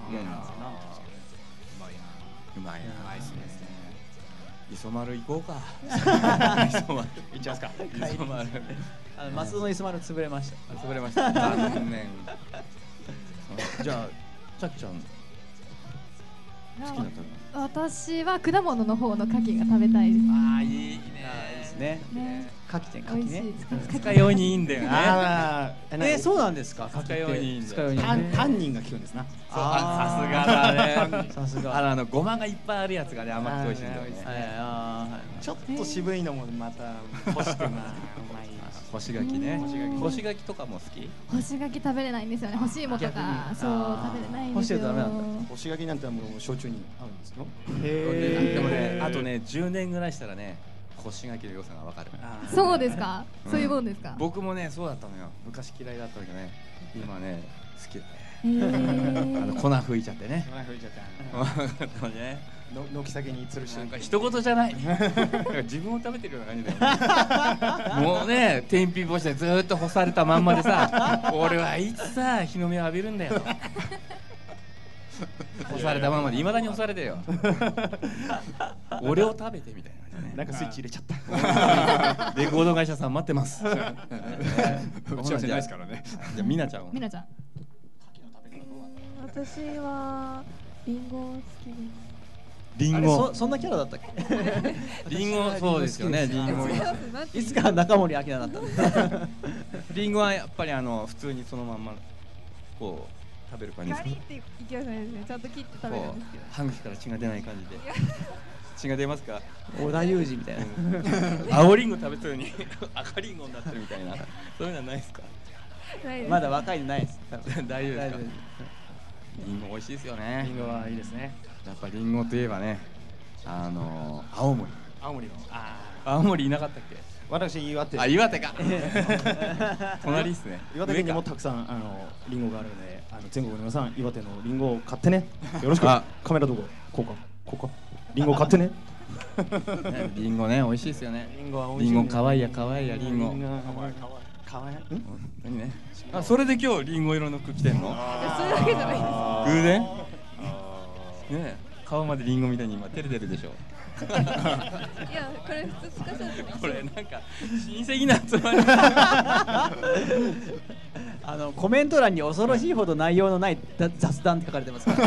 うまいな。磯丸行こうか。 行っちゃいますか。 磯丸。松戸の磯丸潰れました。 潰れました。残念。じゃあちゃっちゃん好きな食べ物。 私は果物の方の牡蠣が食べたいです。 ああいいね。 いいですね。牡蠣店牡蠣ね。 二日酔いにいいんだよね。 そうなんですか。 二日酔いにいいんだよ。 タンニンが効くんですな。 さすがだね。 さすが。 ごまがいっぱいあるやつがね甘くて美味しいんだよね。 ちょっと渋いのもまた欲しくな。 干し柿ね。干し柿とかも好き？ 干し柿食べれないんですよね。干し芋とかそう食べれないんですよ。 干し柿なんてもう焼酎に合うんですよ。 でもね、あとね10年ぐらいしたらね、干し柿の良さがわかる。 そうですか？そういうもんですか？ 僕もねそうだったのよ。昔嫌いだったけどね、今ね好きだね。粉吹いちゃってね。 粉吹いちゃった。 ね。 軒先に吊るしなんか一言じゃない。自分を食べてるような感じだよ。もうね天日干しでずっと干されたまんまでさ、俺はいつさ日の目を浴びるんだよ。干されたままで未だに干されてよ。俺を食べてみたいな。 なんかスイッチ入れちゃった。 レコード会社さん待ってます。 打ち合わせないですからね。 じゃあみなちゃん。 みなちゃん。 私はリンゴ好きです。 リンゴ。 そんなキャラだったっけ？ リンゴそうですよね。リンゴいつから中森明菜だったの？ リンゴはやっぱり普通にそのまんまこう食べる感じですか？ ガリっていきますね。ちゃんと切って食べるんですけど。 歯茎から血が出ない感じで。血が出ますか？ 織田裕二みたいな。 青リンゴ食べたように赤リンゴになってるみたいな。そういうのはないですか？ まだ若いのないです。 大丈夫ですか？リンゴ美味しいですよね。 リンゴはいいですね。 やっぱリンゴといえばね、青森。青森いなかったっけ？ 私岩手。 岩手か。隣ですね。 岩手県にもたくさんリンゴがあるので、全国の皆さん岩手のリンゴを買ってね。よろしく。カメラどこ？ここ。リンゴ買ってね。 リンゴね美味しいですよね。 リンゴは美味しい。 リンゴ可愛いや可愛いやリンゴ。 可愛い。 何ね。それで今日リンゴ色の服着てんの？ そういうわけじゃないです。 偶然？ね顔までリンゴみたいに今照れてるでしょ。 いやこれ普通スカシャツ。 これなんか親戚な集まり。 コメント欄に恐ろしいほど内容のない雑談って書かれてますから。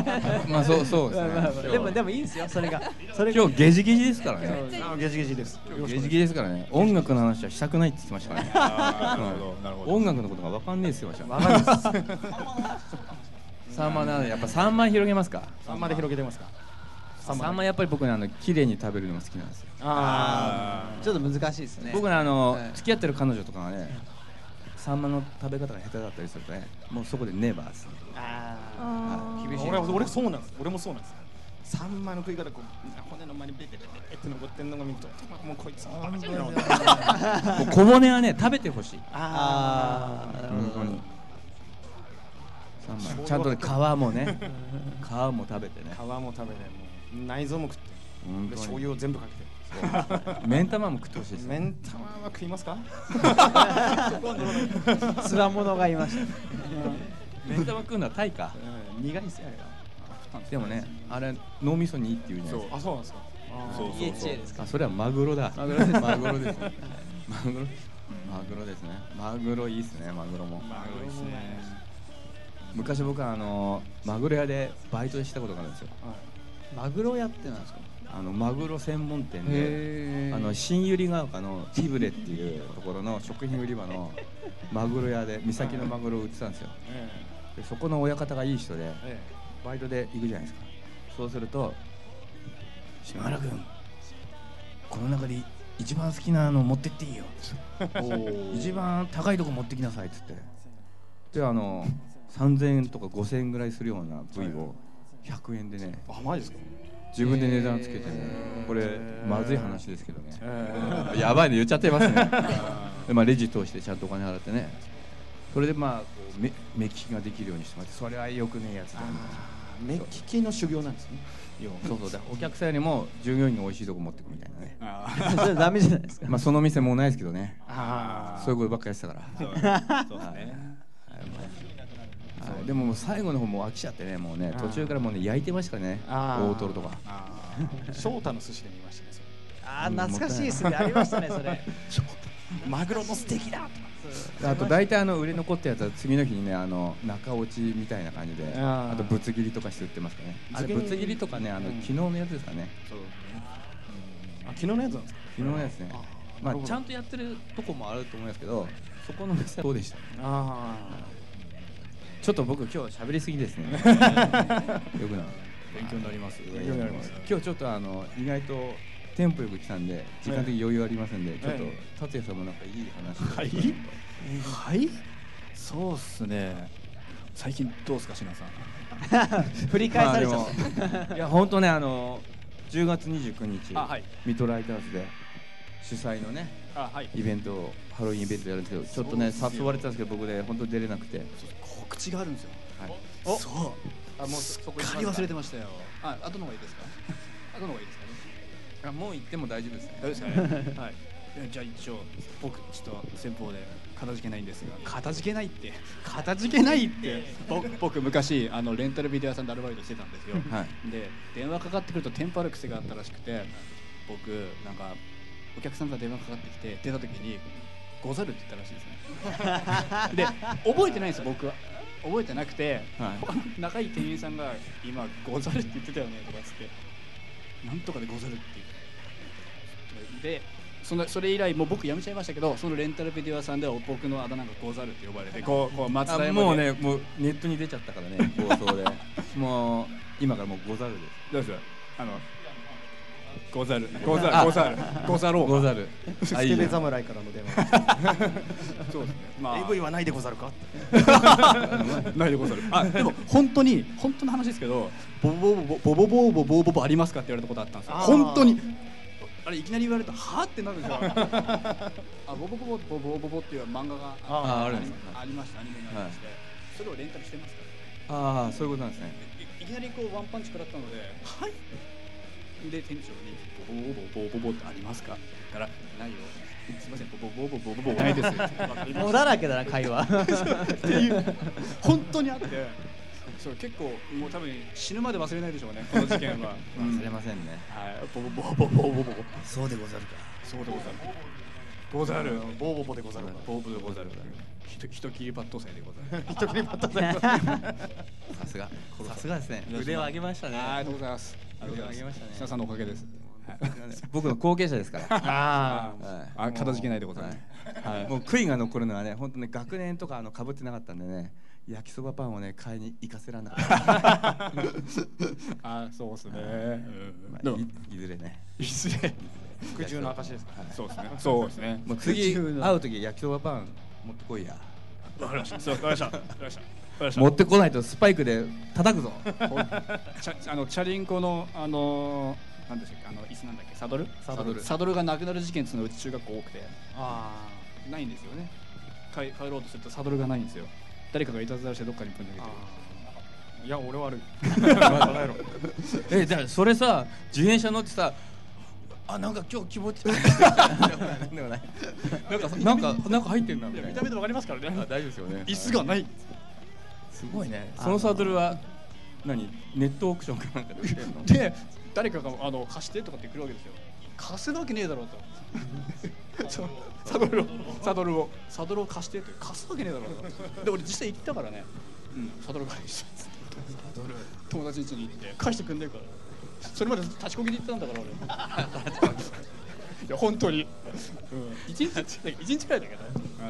まあそうですね。 でもいいですよそれが。 今日ゲジゲジですからね。 ゲジゲジです。 ゲジゲジですからね。音楽の話はしたくないって言ってましたからね。 なるほど。 音楽のことが分かんねえって言ってましたね。サンマなのでやっぱサンマ広げますか？ サンマで広げてますか？ サンマやっぱり僕ね綺麗に食べるのが好きなんですよ。 ちょっと難しいですね。 僕ね付き合ってる彼女とかがねサンマの食べ方が下手だったりするとねもうそこでネバーです。 厳しい。俺そうなんです。俺もそうなんです。サンマの食い方こう骨の間にベテベテって残ってんのが見るともうこいつ食べちゃうよ。 小骨はね食べてほしい。 本当に。ちゃんとね皮もね皮も食べてね。 皮も食べて内臓も食って醤油を全部かけて。 目ん玉も食ってほしいです。 目ん玉は食いますか？ つわものがいました。 目ん玉食うのはタイか。 苦いですよあれは。 でもねあれ脳みそにいいっていうじゃないですか。 そうなんですか。 そうそうそう。 あ、それはマグロだ。 マグロです。 マグロですね。マグロですね。マグロいいですね。マグロも。 マグロいいですね。 昔僕はマグロ屋でバイトしたことがあるんですよ。 マグロ屋ってなんですか？ マグロ専門店で新百合ヶ丘のティブレっていうところの食品売り場のマグロ屋で三崎のマグロを売ってたんですよ。でそこの親方がいい人でバイトで行くじゃないですか。そうすると島原君この中で一番好きなの持ってっていいよ一番高いとこ持ってきなさいっつってで3000円とか5000円ぐらいするような部位を100円でね。 あ、マジですか？ 自分で値段つけてね、これまずい話ですけどね、やばいの言っちゃってますねで、レジ通してちゃんとお金払ってね、それでこう目利きができるようにしてもらって、それはよくねえやつだ、 目利きの修行なんですね。 そうそうだ、お客さんよりも従業員が美味しいとこ持ってくみたいなね。 それダメじゃないですか。 その店もうないですけどね。そういうことばっかりやってたから。 そうですね。 でももう最後の方もう飽きちゃってね、もうね途中からもうね焼いてましたね、大トロとか。 翔太の寿司で見ましたね。 懐かしいですね。ありましたねそれ。 マグロのステーキだとか。 あと大体売れ残ったやつは次の日にね中落ちみたいな感じで、あとぶつ切りとかして売ってますかね。あれぶつ切りとかね昨日のやつですかね。 昨日のやつなんですか？ 昨日のやつね。ちゃんとやってるとこもあると思いますけど、そこの店はどうでした？ちょっと僕今日喋りすぎですね。よくない。 勉強になります。 勉強になります。今日ちょっと意外とテンポよく来たんで時間的に余裕ありませんで、ちょっと達也さんもなんかいい話。 はい。そうっすね。最近どうですか、しなさん。 振り返されちゃった。 いや本当ね10月29日ミッドライターズで主催のねイベントをハロウィンイベントやるんですけど、ちょっとね誘われてたんですけど僕ね本当に出れなくて。 告知があるんですよ。そう。もうすっかり忘れてましたよ。後の方がいいですか？後の方がいいですかね。 もう行っても大丈夫ですね。 大丈夫ですかね。はい。じゃあ一応僕ちょっと先方で片付けないんですが、片付けないって僕昔レンタルビデオ屋さんでアルバイトしてたんですよ。で電話かかってくるとテンパる癖があったらしくて、僕なんかお客さんから電話かかってきて出た時にござるって言ったらしいですね。で覚えてないんですよ僕は。覚えてなくて、仲いい店員さんが今ござるって言ってたよねとかつってなんとかでござるって言ってでそれ以来もう僕辞めちゃいましたけど、そのレンタルビデオ屋さんでは僕のあだ名がござるって呼ばれてこう松田山でもうネットに出ちゃったからね放送でもう今からもうござるです。 どうですござるスケベ侍からの電話。 そうですね。 AV はないでござるか？ ないでござる。でも本当の話ですけど、ボボありますかって言われたことあったんですよ。本当に。あれいきなり言われたはってなるんですよ。ボボっていう漫画がありました。アニメがありまして、それをレンタルしてますから。そういうことなんですね。 いきなりこうワンパンチ食らったので、はい。で店長にボボってありますか？だからないよ。すみません、ボボないです。 もうだらけだな会話。 っていう本当にあって、そう結構もう多分死ぬまで忘れないでしょうねこの事件は。 忘れませんね。 はい、ボそうでござるか。 そうでござる。 ボーボでござるか。 ボーボでござる。人切りパッド祭でござる。 人切りパッド祭。 さすがですね。腕を上げましたね。 ありがとうございます。 腕を上げましたね。 皆さんのおかげです。 僕の後継者ですから。 片付けないでございます。もう悔いが残るのはね、本当ね学年とか被ってなかったんでね、焼きそばパンをね買いに行かせらんなかった。 そうですね。 いずれね。 いずれ。 服従の証ですか。 そうですね。そうですね。 もう次会う時焼きそばパン持ってこいや。 わかりました。わかりました。 持ってこないとスパイクで叩くぞ。 チャリンコの何でしたっけ椅子なんだっけサドルがなくなる事件っていうのはうち中学校多くてないんですよね。帰ろうとするとサドルがないんですよ。誰かがいたずらしてどっかにぶん投げてる。いや俺悪い。 じゃあそれさ自転車乗ってさなんか今日気持ちなんか入ってんなみたいな。 見た目でわかりますからね。 大丈夫ですよね。 椅子がない。 すごいね。そのサドルはネットオークションかなんかで売ってんの？ で誰かが貸してとかって来るわけですよ。貸せるわけねえだろうと。サドルを貸してって貸すわけねえだろうと。で俺実際行ったからね。サドル借りして友達ん家に行って貸してくんねえから。それまで立ちこぎで行ったんだから俺。いや本当に。一日くらいだけど。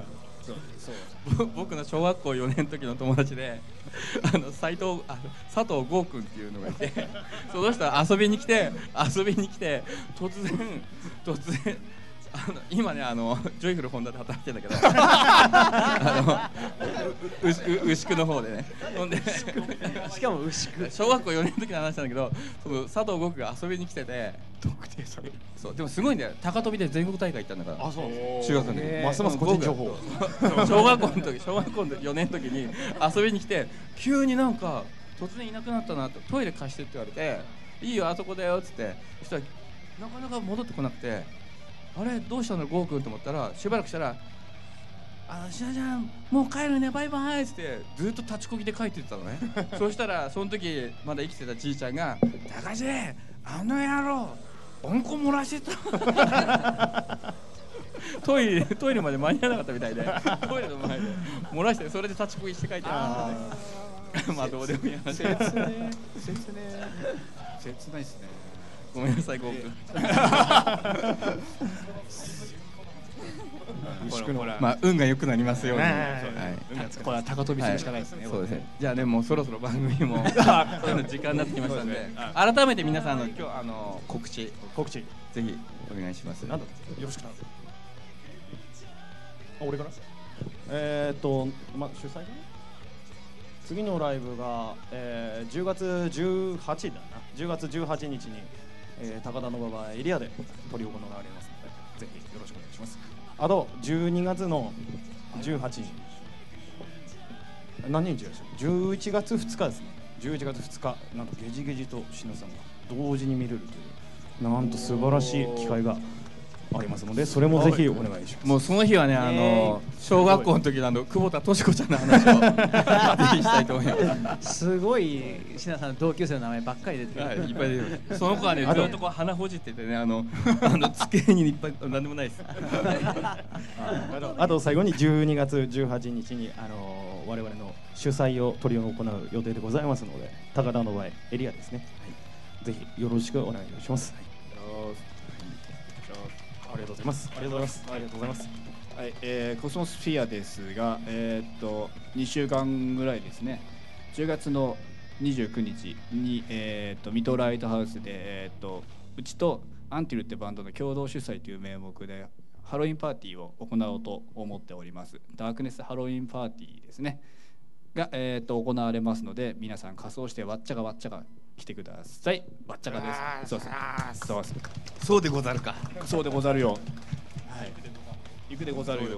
僕の小学校4年の時の友達で佐藤剛君っていうのがいて、その人は遊びに来て突然今ねジョイフルホンダで働いてんだけど牛久の方でね。ほんでしかも牛久小学校4年の時の話なんだけど、その佐藤剛君が遊びに来てて、 特定される。 そうでもすごいんだよ。高跳びで全国大会行ったんだから。 あ、そう。 中学の時ますます個人情報。 小学校の4年の時に遊びに来て、急になんか突然いなくなったなと、トイレ貸してって言われて、いいよあそこだよっつって、そしたらなかなか戻ってこなくて、あれどうしたのゴーくんと思ったら、しばらくしたらしなちゃんもう帰るねバイバイっつってずっと立ちこぎで帰ってたのね。そしたらその時まだ生きてたじいちゃんが「高橋あの野郎うんこ漏らしてた」トイレまで間に合わなかったみたいで、トイレの前で漏らして、それで立ちこぎして帰ってたのでまあどうでもいい話。 切ないっすね。 ごめんなさいゴーくん。まあ運が良くなりますように。 これは高跳びするしかないですね。 そうですね。じゃあね、もうそろそろ番組も時間になってきましたんで、改めて皆さんの今日告知ぜひお願いします。 なんだよろしくな。俺から。まあ主催かな。次のライブが10月18だな。10月18日に高田馬場エリアで執り行われますので、ぜひよろしくお願いします。あと12月の18日、何日でしょう。11月2日ですね。11月2日、なんとゲジゲジとシノさんが同時に見れるという、なんと素晴らしい機会がありますので、それもぜひお願いします。 もうその日はね、小学校の時の久保田敏子ちゃんの話をぜひしたいと思います。 すごいシナさんの同級生の名前ばっかり出てる。 はい、いっぱい出てる。その子はね、ずっとこう鼻ほじっててね、机にいっぱいなんでもないです。 あと最後に12月18日に我々の主催を執り行う予定でございますので、高田馬場エリアですね。ぜひよろしくお願いします。ありがとうございます。ありがとうございます。ありがとうございます。 はい、コスモスフィアですが、2週間ぐらいですね。10月の29日にミトライトハウスでうちとアンティルってバンドの共同主催という名目でハロウィンパーティーを行おうと思っております。ダークネスハロウィンパーティーですねが行われますので、皆さん仮装してわっちゃが来てください。わっちゃがです。 そうでござるか。 そうでござるよ。はい。行くでござるよ。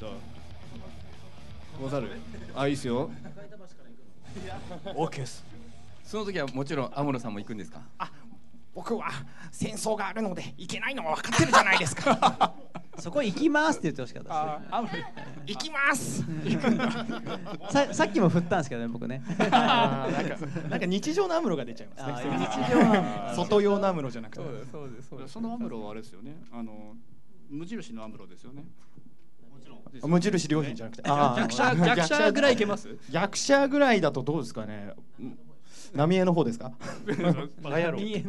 ござる。あ、いいですよ。 オーケーです。 その時はもちろんアムロさんも行くんですか。 僕は戦争があるので行けないのは分かってるじゃないですか。 そこ行きますって言ってほしかったです。 行きます。 さっきも振ったんですけどね、僕ね。 なんか日常のアムロが出ちゃいますね。日常外用のアムロじゃなくて。 そうです。そのアムロはあれですよね。無印のアムロですよね。 無印良品じゃなくて。 逆者ぐらいいけます？ 逆者ぐらいだとどうですかね。浪江の方ですか？ 浪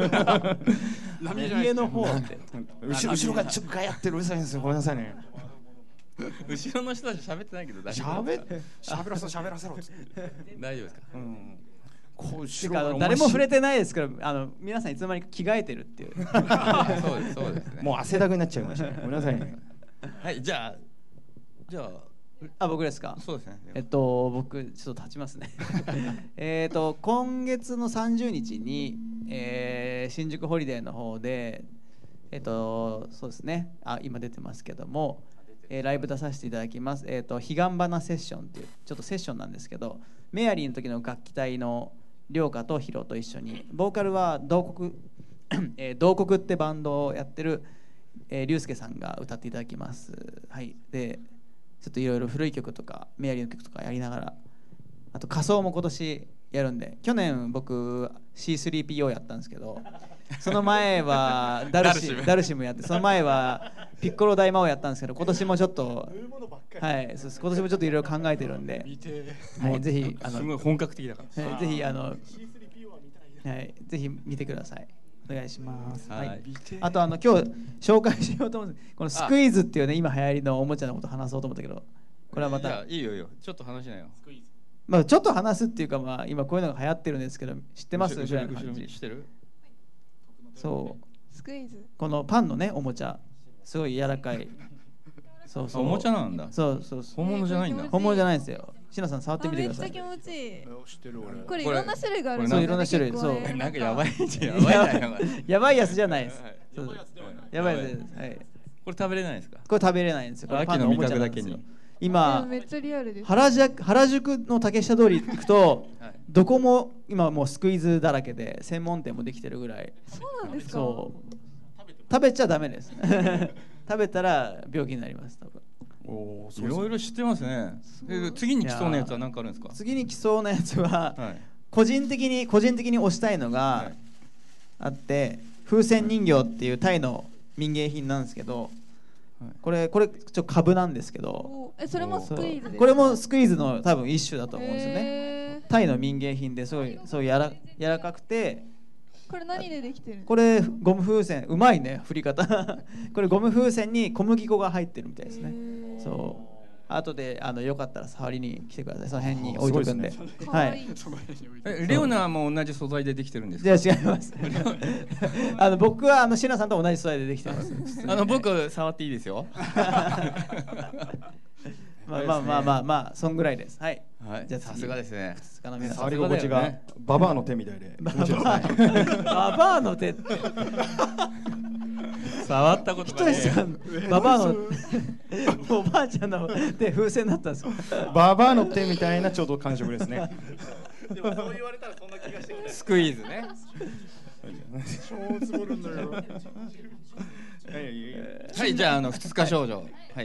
江の方って後ろがちょっとガヤってるうるさいんですよ。ごめんなさいね。 後ろの人たち喋ってないけど大丈夫。 喋らせろ。 大丈夫ですか？ 誰も触れてないですから、皆さんいつの間にか着替えてるっていう。 そうですね。 もう汗だくになっちゃいましたね。ごめんなさいね。 はい、じゃあ、僕ですか。 そうですね。 僕ちょっと立ちますね。今月の30日に、新宿ホリデーの方でそうですね。今出てますけども、ライブ出させていただきます。彼岸花セッションっていうちょっとセッションなんですけど、メアリーの時の楽器隊の涼香とヒロと一緒に、ボーカルは同国ってバンドをやってる龍介さんが歌っていただきます。はい。でちょっといろいろ古い曲とかメアリーの曲とかやりながら、あと仮装も今年やるんで、去年僕 C3PO やったんですけど、 その前はダルシムやって、その前はピッコロ大魔王やったんですけど、今年もちょっとはい、そうです。今年もちょっといろいろ考えてるんで、はい、ぜひすごい本格的だから、 ぜひはい、ぜひ見てください。お願いします。はい。あと今日紹介しようと思うんです。このスクイーズっていうね、今流行りのおもちゃのこと話そうと思ったけど、これはまたいいよいいよ、ちょっと話しなよ。 まあちょっと話すっていうか、まあ今こういうのが流行ってるんですけど、知ってます？ 後ろ知ってる？ そう。 スクイーズ。 このパンのねおもちゃ、すごい柔らかい。そうそう。 おもちゃなんだ。 そうそう。 本物じゃないんだ。 本物じゃないんですよ。シナさん触ってみてください。 めっちゃ気持ちいい。 知ってる俺。 これいろんな種類がある。 そういろんな種類。そう。 なんかやばいやばいやつじゃないです。やばいやつです。はい。 これ食べれないですか？ これ食べれないんですよ。 秋の味覚だけに。 今めっちゃリアルです。 原宿の竹下通り行くとどこも今もうスクイーズだらけで専門店もできてるぐらい。 そうなんですか？ そう。食べちゃダメです。食べたら病気になります多分。 いろいろ知ってますね。次に来そうなやつは何かあるんですか？ 次に来そうなやつは個人的に推したいのがあって、風船人形っていうタイの民芸品なんですけど、これちょっと株なんですけど、 それもスクイーズですか？ これもスクイーズの多分一種だと思うんですよね。タイの民芸品でそう柔らかくて。 これ何でできてる？ これゴム風船、うまいね振り方。これゴム風船に小麦粉が入ってるみたいですね。そう。後でよかったら触りに来てください。その辺に置いとくんで。はい。 レオナも同じ素材でできてるんですか？ いや違います。僕はシナさんと同じ素材でできてます。 僕触っていいですよ。 まあそんぐらいです。はい。 じゃあさすがですね。 触り心地がババアの手みたいで。 ババアの手って。 触ったことない。 ババアのおばあちゃんの手風船だったんですか？ ババアの手みたいなちょうど感触ですね。 でもそう言われたらそんな気がしてくる。 スクイーズね。 超積もるんだよ。 はい、じゃあ2日少女。はい。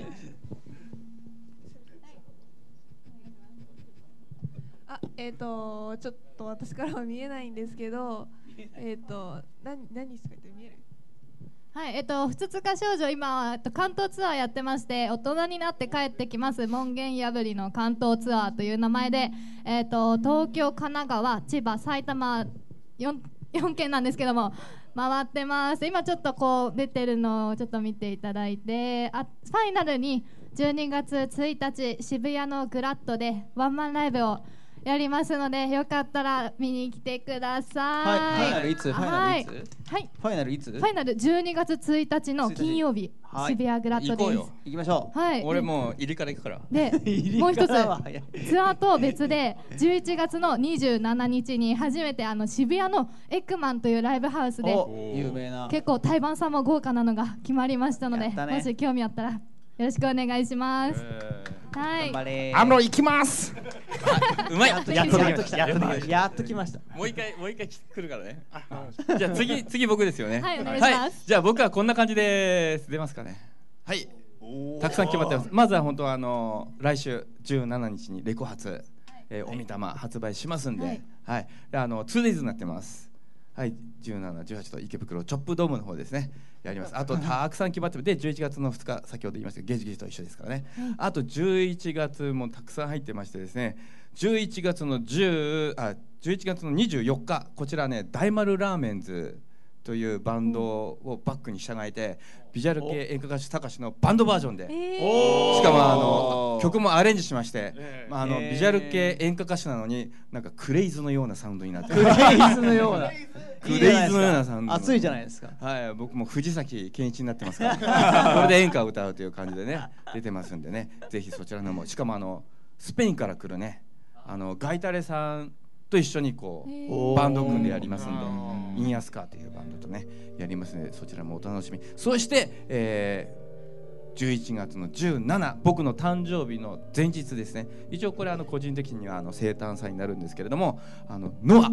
ちょっと私からは見えないんですけど、何ですかって見える？ はい、ふつつか少女、今関東ツアーやってまして、大人になって帰ってきます門限破りの関東ツアーという名前で、東京、神奈川、千葉、埼玉 4県なんですけども回ってます。今ちょっとこう出てるのをちょっと見ていただいて、ファイナルに12月1日渋谷のグラッドでワンマンライブをやりますので、よかったら見に来てください。 ファイナルいつ？ はい。 ファイナルいつ？ ファイナル12月1日の金曜日、渋谷グラッドです。 行きましょう。 はい。 俺もう入りから行くから。 で、もう一つツアーと別で11月の27日に初めて渋谷のエッグマンというライブハウスで有名な結構対バンさんも豪華なのが決まりましたので、もし興味あったらよろしくお願いします。はい。 行きます。 うまい。 やっと来ました。 もう一回来るからね。じゃあ次僕ですよね。 はい、お願いします。 じゃあ僕はこんな感じで出ますかね。はい。たくさん決まってます。まずは本当は来週17日にレコ発おみたま発売しますんで、はい。2days になってます。はい、17、18と池袋チョップドームの方ですね、やります。あとたくさん決まってで11月の2日先ほど言いましたゲジゲジと一緒ですからね、あと11月もたくさん入ってましてですね、11月の24日こちらね、大丸ラーメンズというバンドをバックに従えてビジュアル系演歌歌手たかしのバンドバージョンで、しかも曲もアレンジしまして、ビジュアル系演歌歌手なのになんかクレイズのようなサウンドになって、 クレイズのようなサウンド、 熱いじゃないですか。 はい、僕も藤崎健一になってますからこれで演歌を歌うという感じでね出てますんでね、ぜひそちらのも、しかもスペインから来るねガイタレさんと一緒にこうバンド組んでやりますんで、インアスカーというバンドとねやりますので、そちらもお楽しみ。そして、11月の17、僕の誕生日の前日ですね。一応これ個人的には生誕祭になるんですけれども、ノア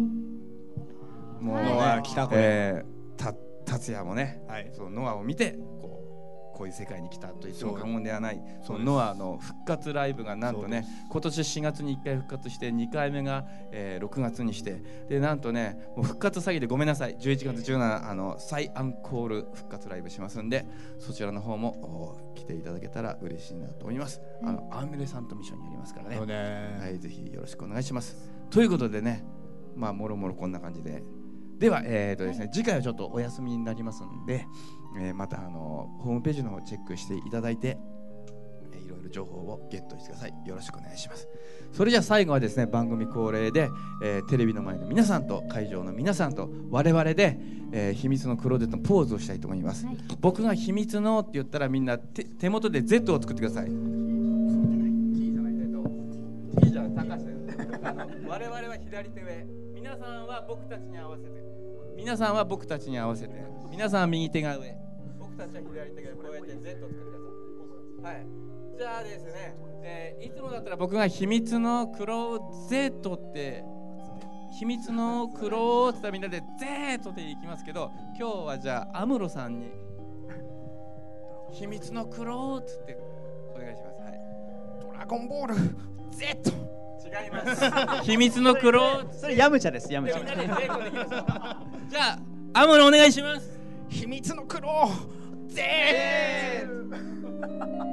もうね、達也もね、そのノアを見てここういう世界に来たと言っても過言ではない。そのノアの復活ライブがなんとね、今年4月に1回復活して、2回目が、6月にして、でなんとね、もう復活詐欺でごめんなさい、11月17再アンコール復活ライブしますんで、そちらの方も来ていただけたら嬉しいなと思います。アーミレさんとミッションにやりますからね。はい、ぜひよろしくお願いします。ということでね、まあもろもろこんな感じで。では、ですね、次回はちょっとお休みになりますんで、またホームページの方チェックしていただいて、いろいろ情報をゲットしてください。よろしくお願いします。それじゃあ最後はですね、番組恒例で、テレビの前の皆さんと会場の皆さんと我々で、秘密のクローゼットのポーズをしたいと思います。僕が秘密のって言ったらみんな手元で Z を作ってください。我々は左手上、皆さんは僕たちに合わせて、皆さんは僕たちに合わせて、皆さんは右手が上、僕たちは左手が上、こうやって Z を作ってください。はい。じゃあですね、いつもだったら僕が秘密のクローゼットって秘密のクローって言ったらみんなで Z っていきますけど、今日はじゃあアムロさんに秘密のクローってお願いします。はい。 ドラゴンボール Z。 違います。秘密のクロー。 それヤムチャです。ヤムチャ。 みんなで Z できます。じゃあアムロお願いします。 秘密のクロー Z。